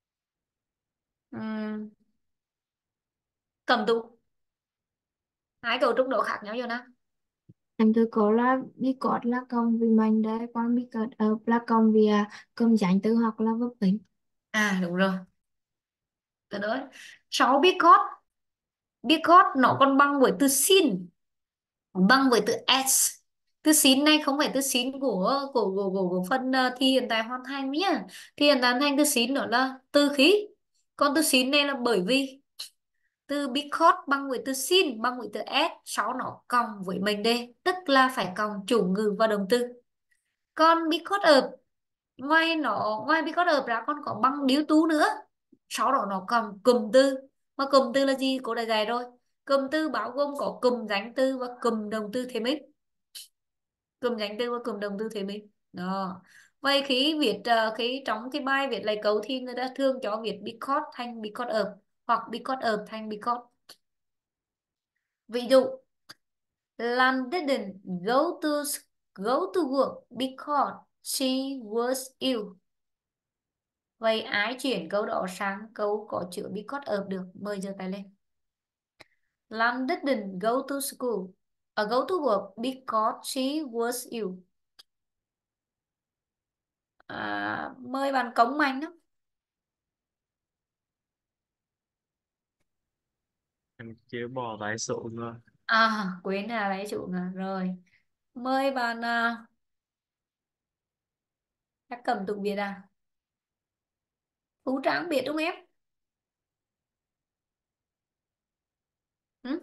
um, cầm tụ. Hai cấu trúc đó khác nhau chỗ nào? Em thưa cô là because là cộng với mệnh đề, còn because of là cộng với à, cộng danh từ hoặc là vật tính. À đúng rồi. Từ đó. Sau because, because nó còn bằng với từ sin, bằng với từ s. Từ sin này không phải từ sin của của của của, của phần uh, thi hiện tại hoàn thành nhá. Thi hiện tại hoàn thành từ sin đó là từ khí. Còn từ sin này là bởi vì. Từ because bằng với từ sin bằng với từ s, sau nó cộng với mệnh đề, tức là phải cộng chủ ngữ và động từ. Còn because of, ngoài nó ngoài because of ra còn có bằng điếu tú nữa, sau đó nó cộng cụm từ. Mà cụm từ là gì cô đã dạy rồi, cụm từ bao gồm có cụm danh từ và cụm động từ thêm ích. Cụm danh từ và cụm động từ thêm ích đó. Vậy khi viết uh, khi trong cái bài viết lại cấu thì người ta thường cho viết because thành because of, hoặc because of thành because. Ví dụ Lan didn't go to go to work because she was ill. Vậy ai chuyển câu đó sang câu có chứa because of được? Mời giơ tay lên. Lan didn't go to school uh, go to work because she was ill. À, mời bạn Cống Mạnh đó. Em chưa bỏ lái số rồi. À quên là lấy chủ à. Rồi mời bạn uh, các cầm tục biệt à. Phú Tráng biệt đúng không em? Ừ?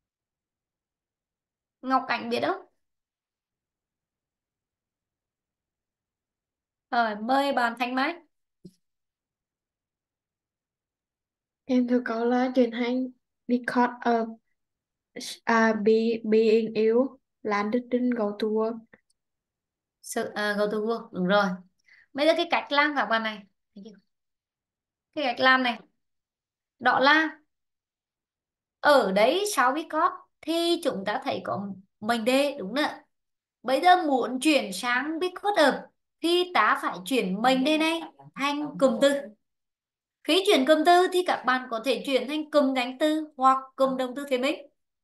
Ngọc Cảnh biết không? Rồi mời bạn Thanh Mai. Em thưa cô là chuyển thành because of uh, be, being ill, Lan didn't go to work. Sự, uh, go to work đúng rồi. Bây giờ cái cách làm các bạn này, cái cách làm này đó là ở đấy sau because thì chúng ta thấy có mệnh đề đúng không ạ? Bây giờ muốn chuyển sang because of thì ta phải chuyển mệnh đề này thành cụm từ. Khi chuyển cụm từ thì các bạn có thể chuyển thành cụm danh từ hoặc cụm động từ thêm ích.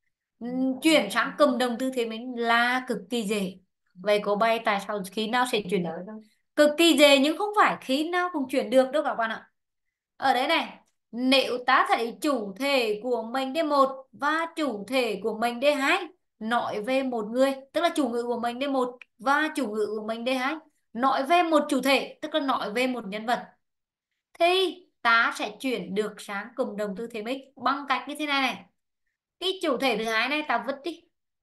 Ừm, chuyển sang cụm động từ thêm ích là cực kỳ dễ. Vậy cô bay tại sao khi nào sẽ chuyển được? Cực kỳ dễ nhưng không phải khi nào cũng chuyển được đâu các bạn ạ. Ở đây này, nếu ta thấy chủ thể của mệnh đề một và chủ thể của mệnh đề hai nói về một người, tức là chủ ngữ của mệnh đề một và chủ ngữ của mệnh đề hai nói về một chủ thể, tức là nói về một nhân vật, thì ta sẽ chuyển được sang cụm động từ thêm ích bằng cách như thế này này. Cái chủ thể thứ hai này ta vứt đi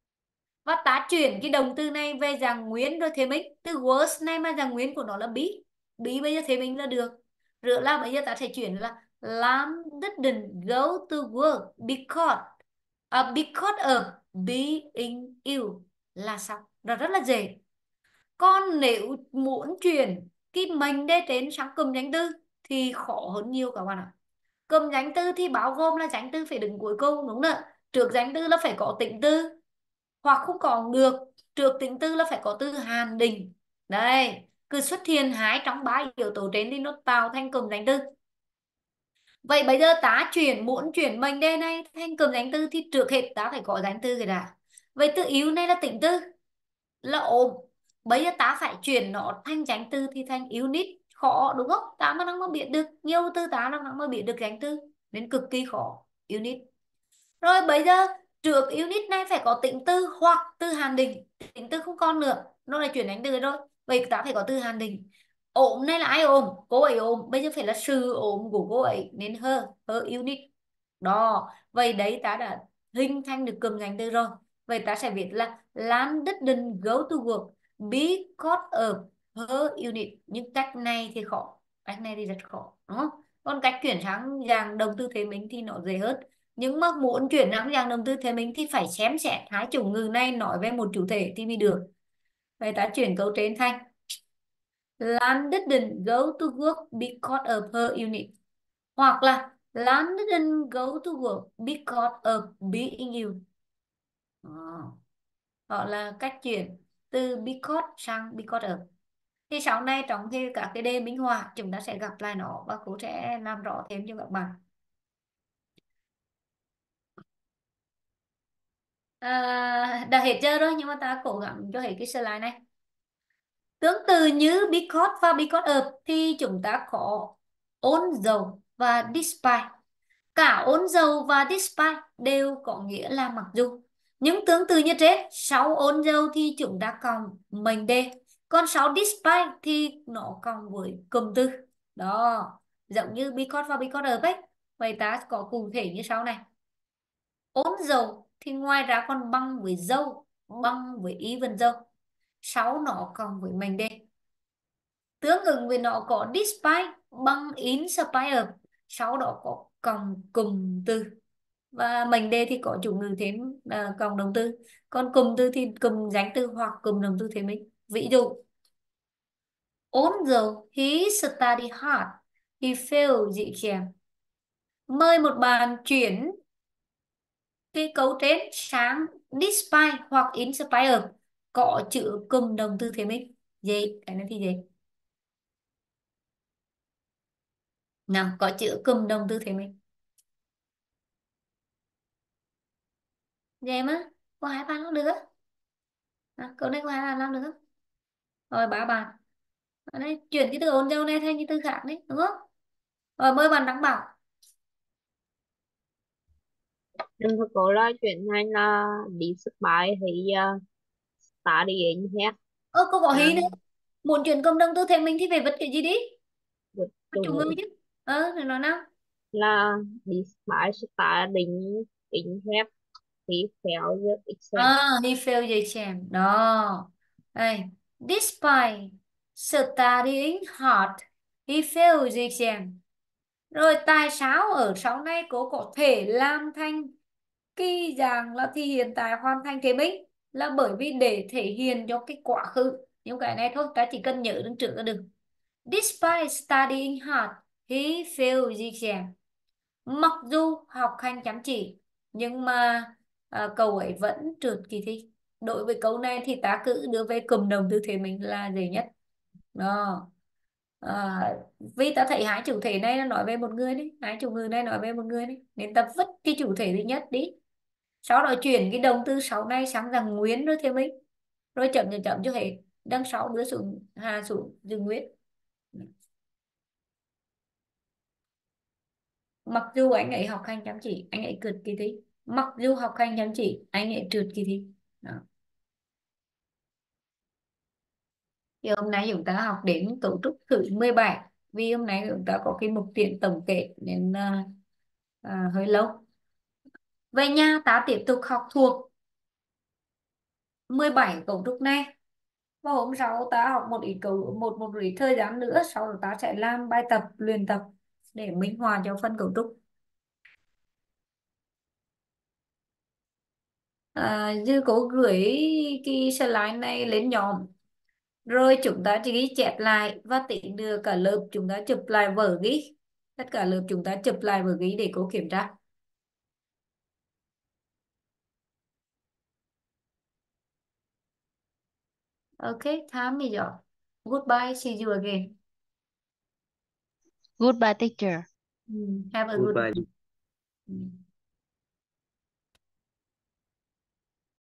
và ta chuyển cái động từ này về dạng nguyên rồi thêm ích. Từ was này mà dạng nguyên của nó là be, be bây giờ thêm ích là được. Rồi là bây giờ ta sẽ chuyển là Lam didn't go to work because uh, because of being ill là xong. Đó rất là dễ. Còn nếu muốn chuyển cái mệnh đề trên sang cụm danh từ thì khó hơn nhiều các bạn ạ. Cụm danh từ thì bao gồm là danh từ phải đứng cuối cùng đúng không ạ? Trước danh từ là phải có tính từ, hoặc không còn được, trước tính từ là phải có từ hàn định. Đây, cứ xuất hiện hai trong ba yếu tố trên thì nó tạo thành cụm danh từ. Vậy bây giờ ta chuyển muốn chuyển mệnh đề này thành cụm danh từ thì trước hết ta phải có danh từ cái đã. Vậy từ yếu này là tính từ là ốm. Bây giờ ta phải chuyển nó thành danh từ thì thành unit. Khó đúng không? Ta mà năng mà biết được nhiều từ, ta năng mà biết được danh từ nên cực kỳ khó. Unit. Rồi bây giờ trước unit này phải có tính từ hoặc từ hàn định. Tính từ không còn nữa, nó là chuyển danh từ rồi. Vậy ta phải có từ hàn định. Ốm này là ai ốm? Cô ấy ốm. Bây giờ phải là sự ốm của cô ấy nên her, her unit. Đó. Vậy đấy ta đã hình thành được cụm danh từ rồi. Vậy ta sẽ viết là Lan didn't go to work because of her unit. Nhưng cách này thì khó. Cách này thì rất khó. Đúng không? Còn cách chuyển sang dạng động từ thế mình thì nó dễ hơn. Nhưng mà muốn chuyển sang dạng động từ thế mình thì phải xem xét hai chủ ngữ này nói về một chủ thể thì mới được. Vậy ta chuyển câu trên thành Lan didn't go to work because of her unit. Hoặc là Lan didn't go to work because of being ill. Ờ. Đó là cách chuyển từ because sang because of. Thì sau này trong khi các cái đề minh họa chúng ta sẽ gặp lại nó và cô sẽ làm rõ thêm cho các bạn. À, đã hết giờ rồi nhưng mà ta cố gắng cho hết cái slide này. Tương tự như because và because of thì chúng ta có although và despite. Cả although và despite đều có nghĩa là mặc dù. Nhưng tương tự như trên, sau although thì chúng ta cộng mệnh đề. Còn sau despite thì nó cộng với cụm từ. Đó, giống như because và because of ấy. Vậy ta có cụ thể như sau này. Although thì ngoài ra còn bằng với though, bằng với even though. Sau nó cộng với mệnh đề. Tương ứng với nó có despite bằng in spite of, sau đó có cộng cụm từ và mệnh đề thì có chủ ngữ thêm uh, cộng động từ, còn cụm từ thì cụm danh từ hoặc cụm động từ thêm mình. Ví dụ although he studied hard he failed the exam. Mời một bạn chuyển cái câu trên sang despite hoặc in spite of có chữ cụm động từ thêm mình. Gì cái này thì gì nào, có chữ cụm động từ thêm mình. Vậy mà có hai bạn không được á. À, câu này có hai bạn làm được không? Rồi ba bạn. Ở đây chuyển cái từ ôn dâu này thành cái từ khác đấy, đúng không? Rồi mời bạn đăng bảo. Em thưa cô là chuyển thành là đi sức bài thì uh, ta đi in hết. Ơ cô có hí À, nữa. Muốn chuyển cộng đồng từ thể mình thì phải vật cái gì đi? được Vật chủ chủ ngữ chứ. Ờ, rồi nói nào. là đi sức bài sẽ ta định in hết thì fail the exam. À, he failed the exam. Đó. Đây. Despite studying hard, he failed the exam. Rồi tại sao ở sau này cô có thể làm thành cái dạng là thì hiện tại hoàn thành kế minh, là bởi vì để thể hiện cho cái quá khứ. Nhưng cái này thôi, ta chỉ cần nhớ đứng trước là được. Despite studying hard, he failed the exam. Mặc dù học hành chăm chỉ nhưng mà à, cậu ấy vẫn trượt kỳ thi. Đối với câu này thì ta cứ đưa về cụm động từ thể mình là dễ nhất. Đó. À, vì ta thấy hai chủ thể này nó nói về một người đấy, hai chủ ngữ này nói về một người đấy, nên ta vứt cái chủ thể thứ nhất đi, sau đó chuyển cái động từ sau này sang rằng nguyên rồi thêm mình, rồi chậm chậm chậm cho hết, đằng sau đưa xuống hà xuống dừng nguyên. Mặc dù anh ấy học hành chăm chỉ anh ấy trượt kỳ thi, mặc dù học hành chăm chỉ anh ấy trượt kỳ thi. Đó. Thì hôm nay chúng ta học đến cấu trúc thứ mười bảy, vì hôm nay chúng ta có cái mục tiện tổng kết nên uh, uh, hơi lâu. Về nhà ta tiếp tục học thuộc mười bảy cấu trúc này, và hôm sau ta học một ít cấu một một ít thời gian nữa, sau đó ta sẽ làm bài tập luyện tập để minh họa cho phần cấu trúc. À, dư cố gửi cái slide này lên nhóm rồi chúng ta chỉ ghi chép lại và tính được cả lớp chúng ta chụp lại vở ghi, tất cả lớp chúng ta chụp lại vở ghi để cô kiểm tra. Okay, time is up. Goodbye, see you again. Goodbye teacher. Mm, have a good Goodbye. day. Mm.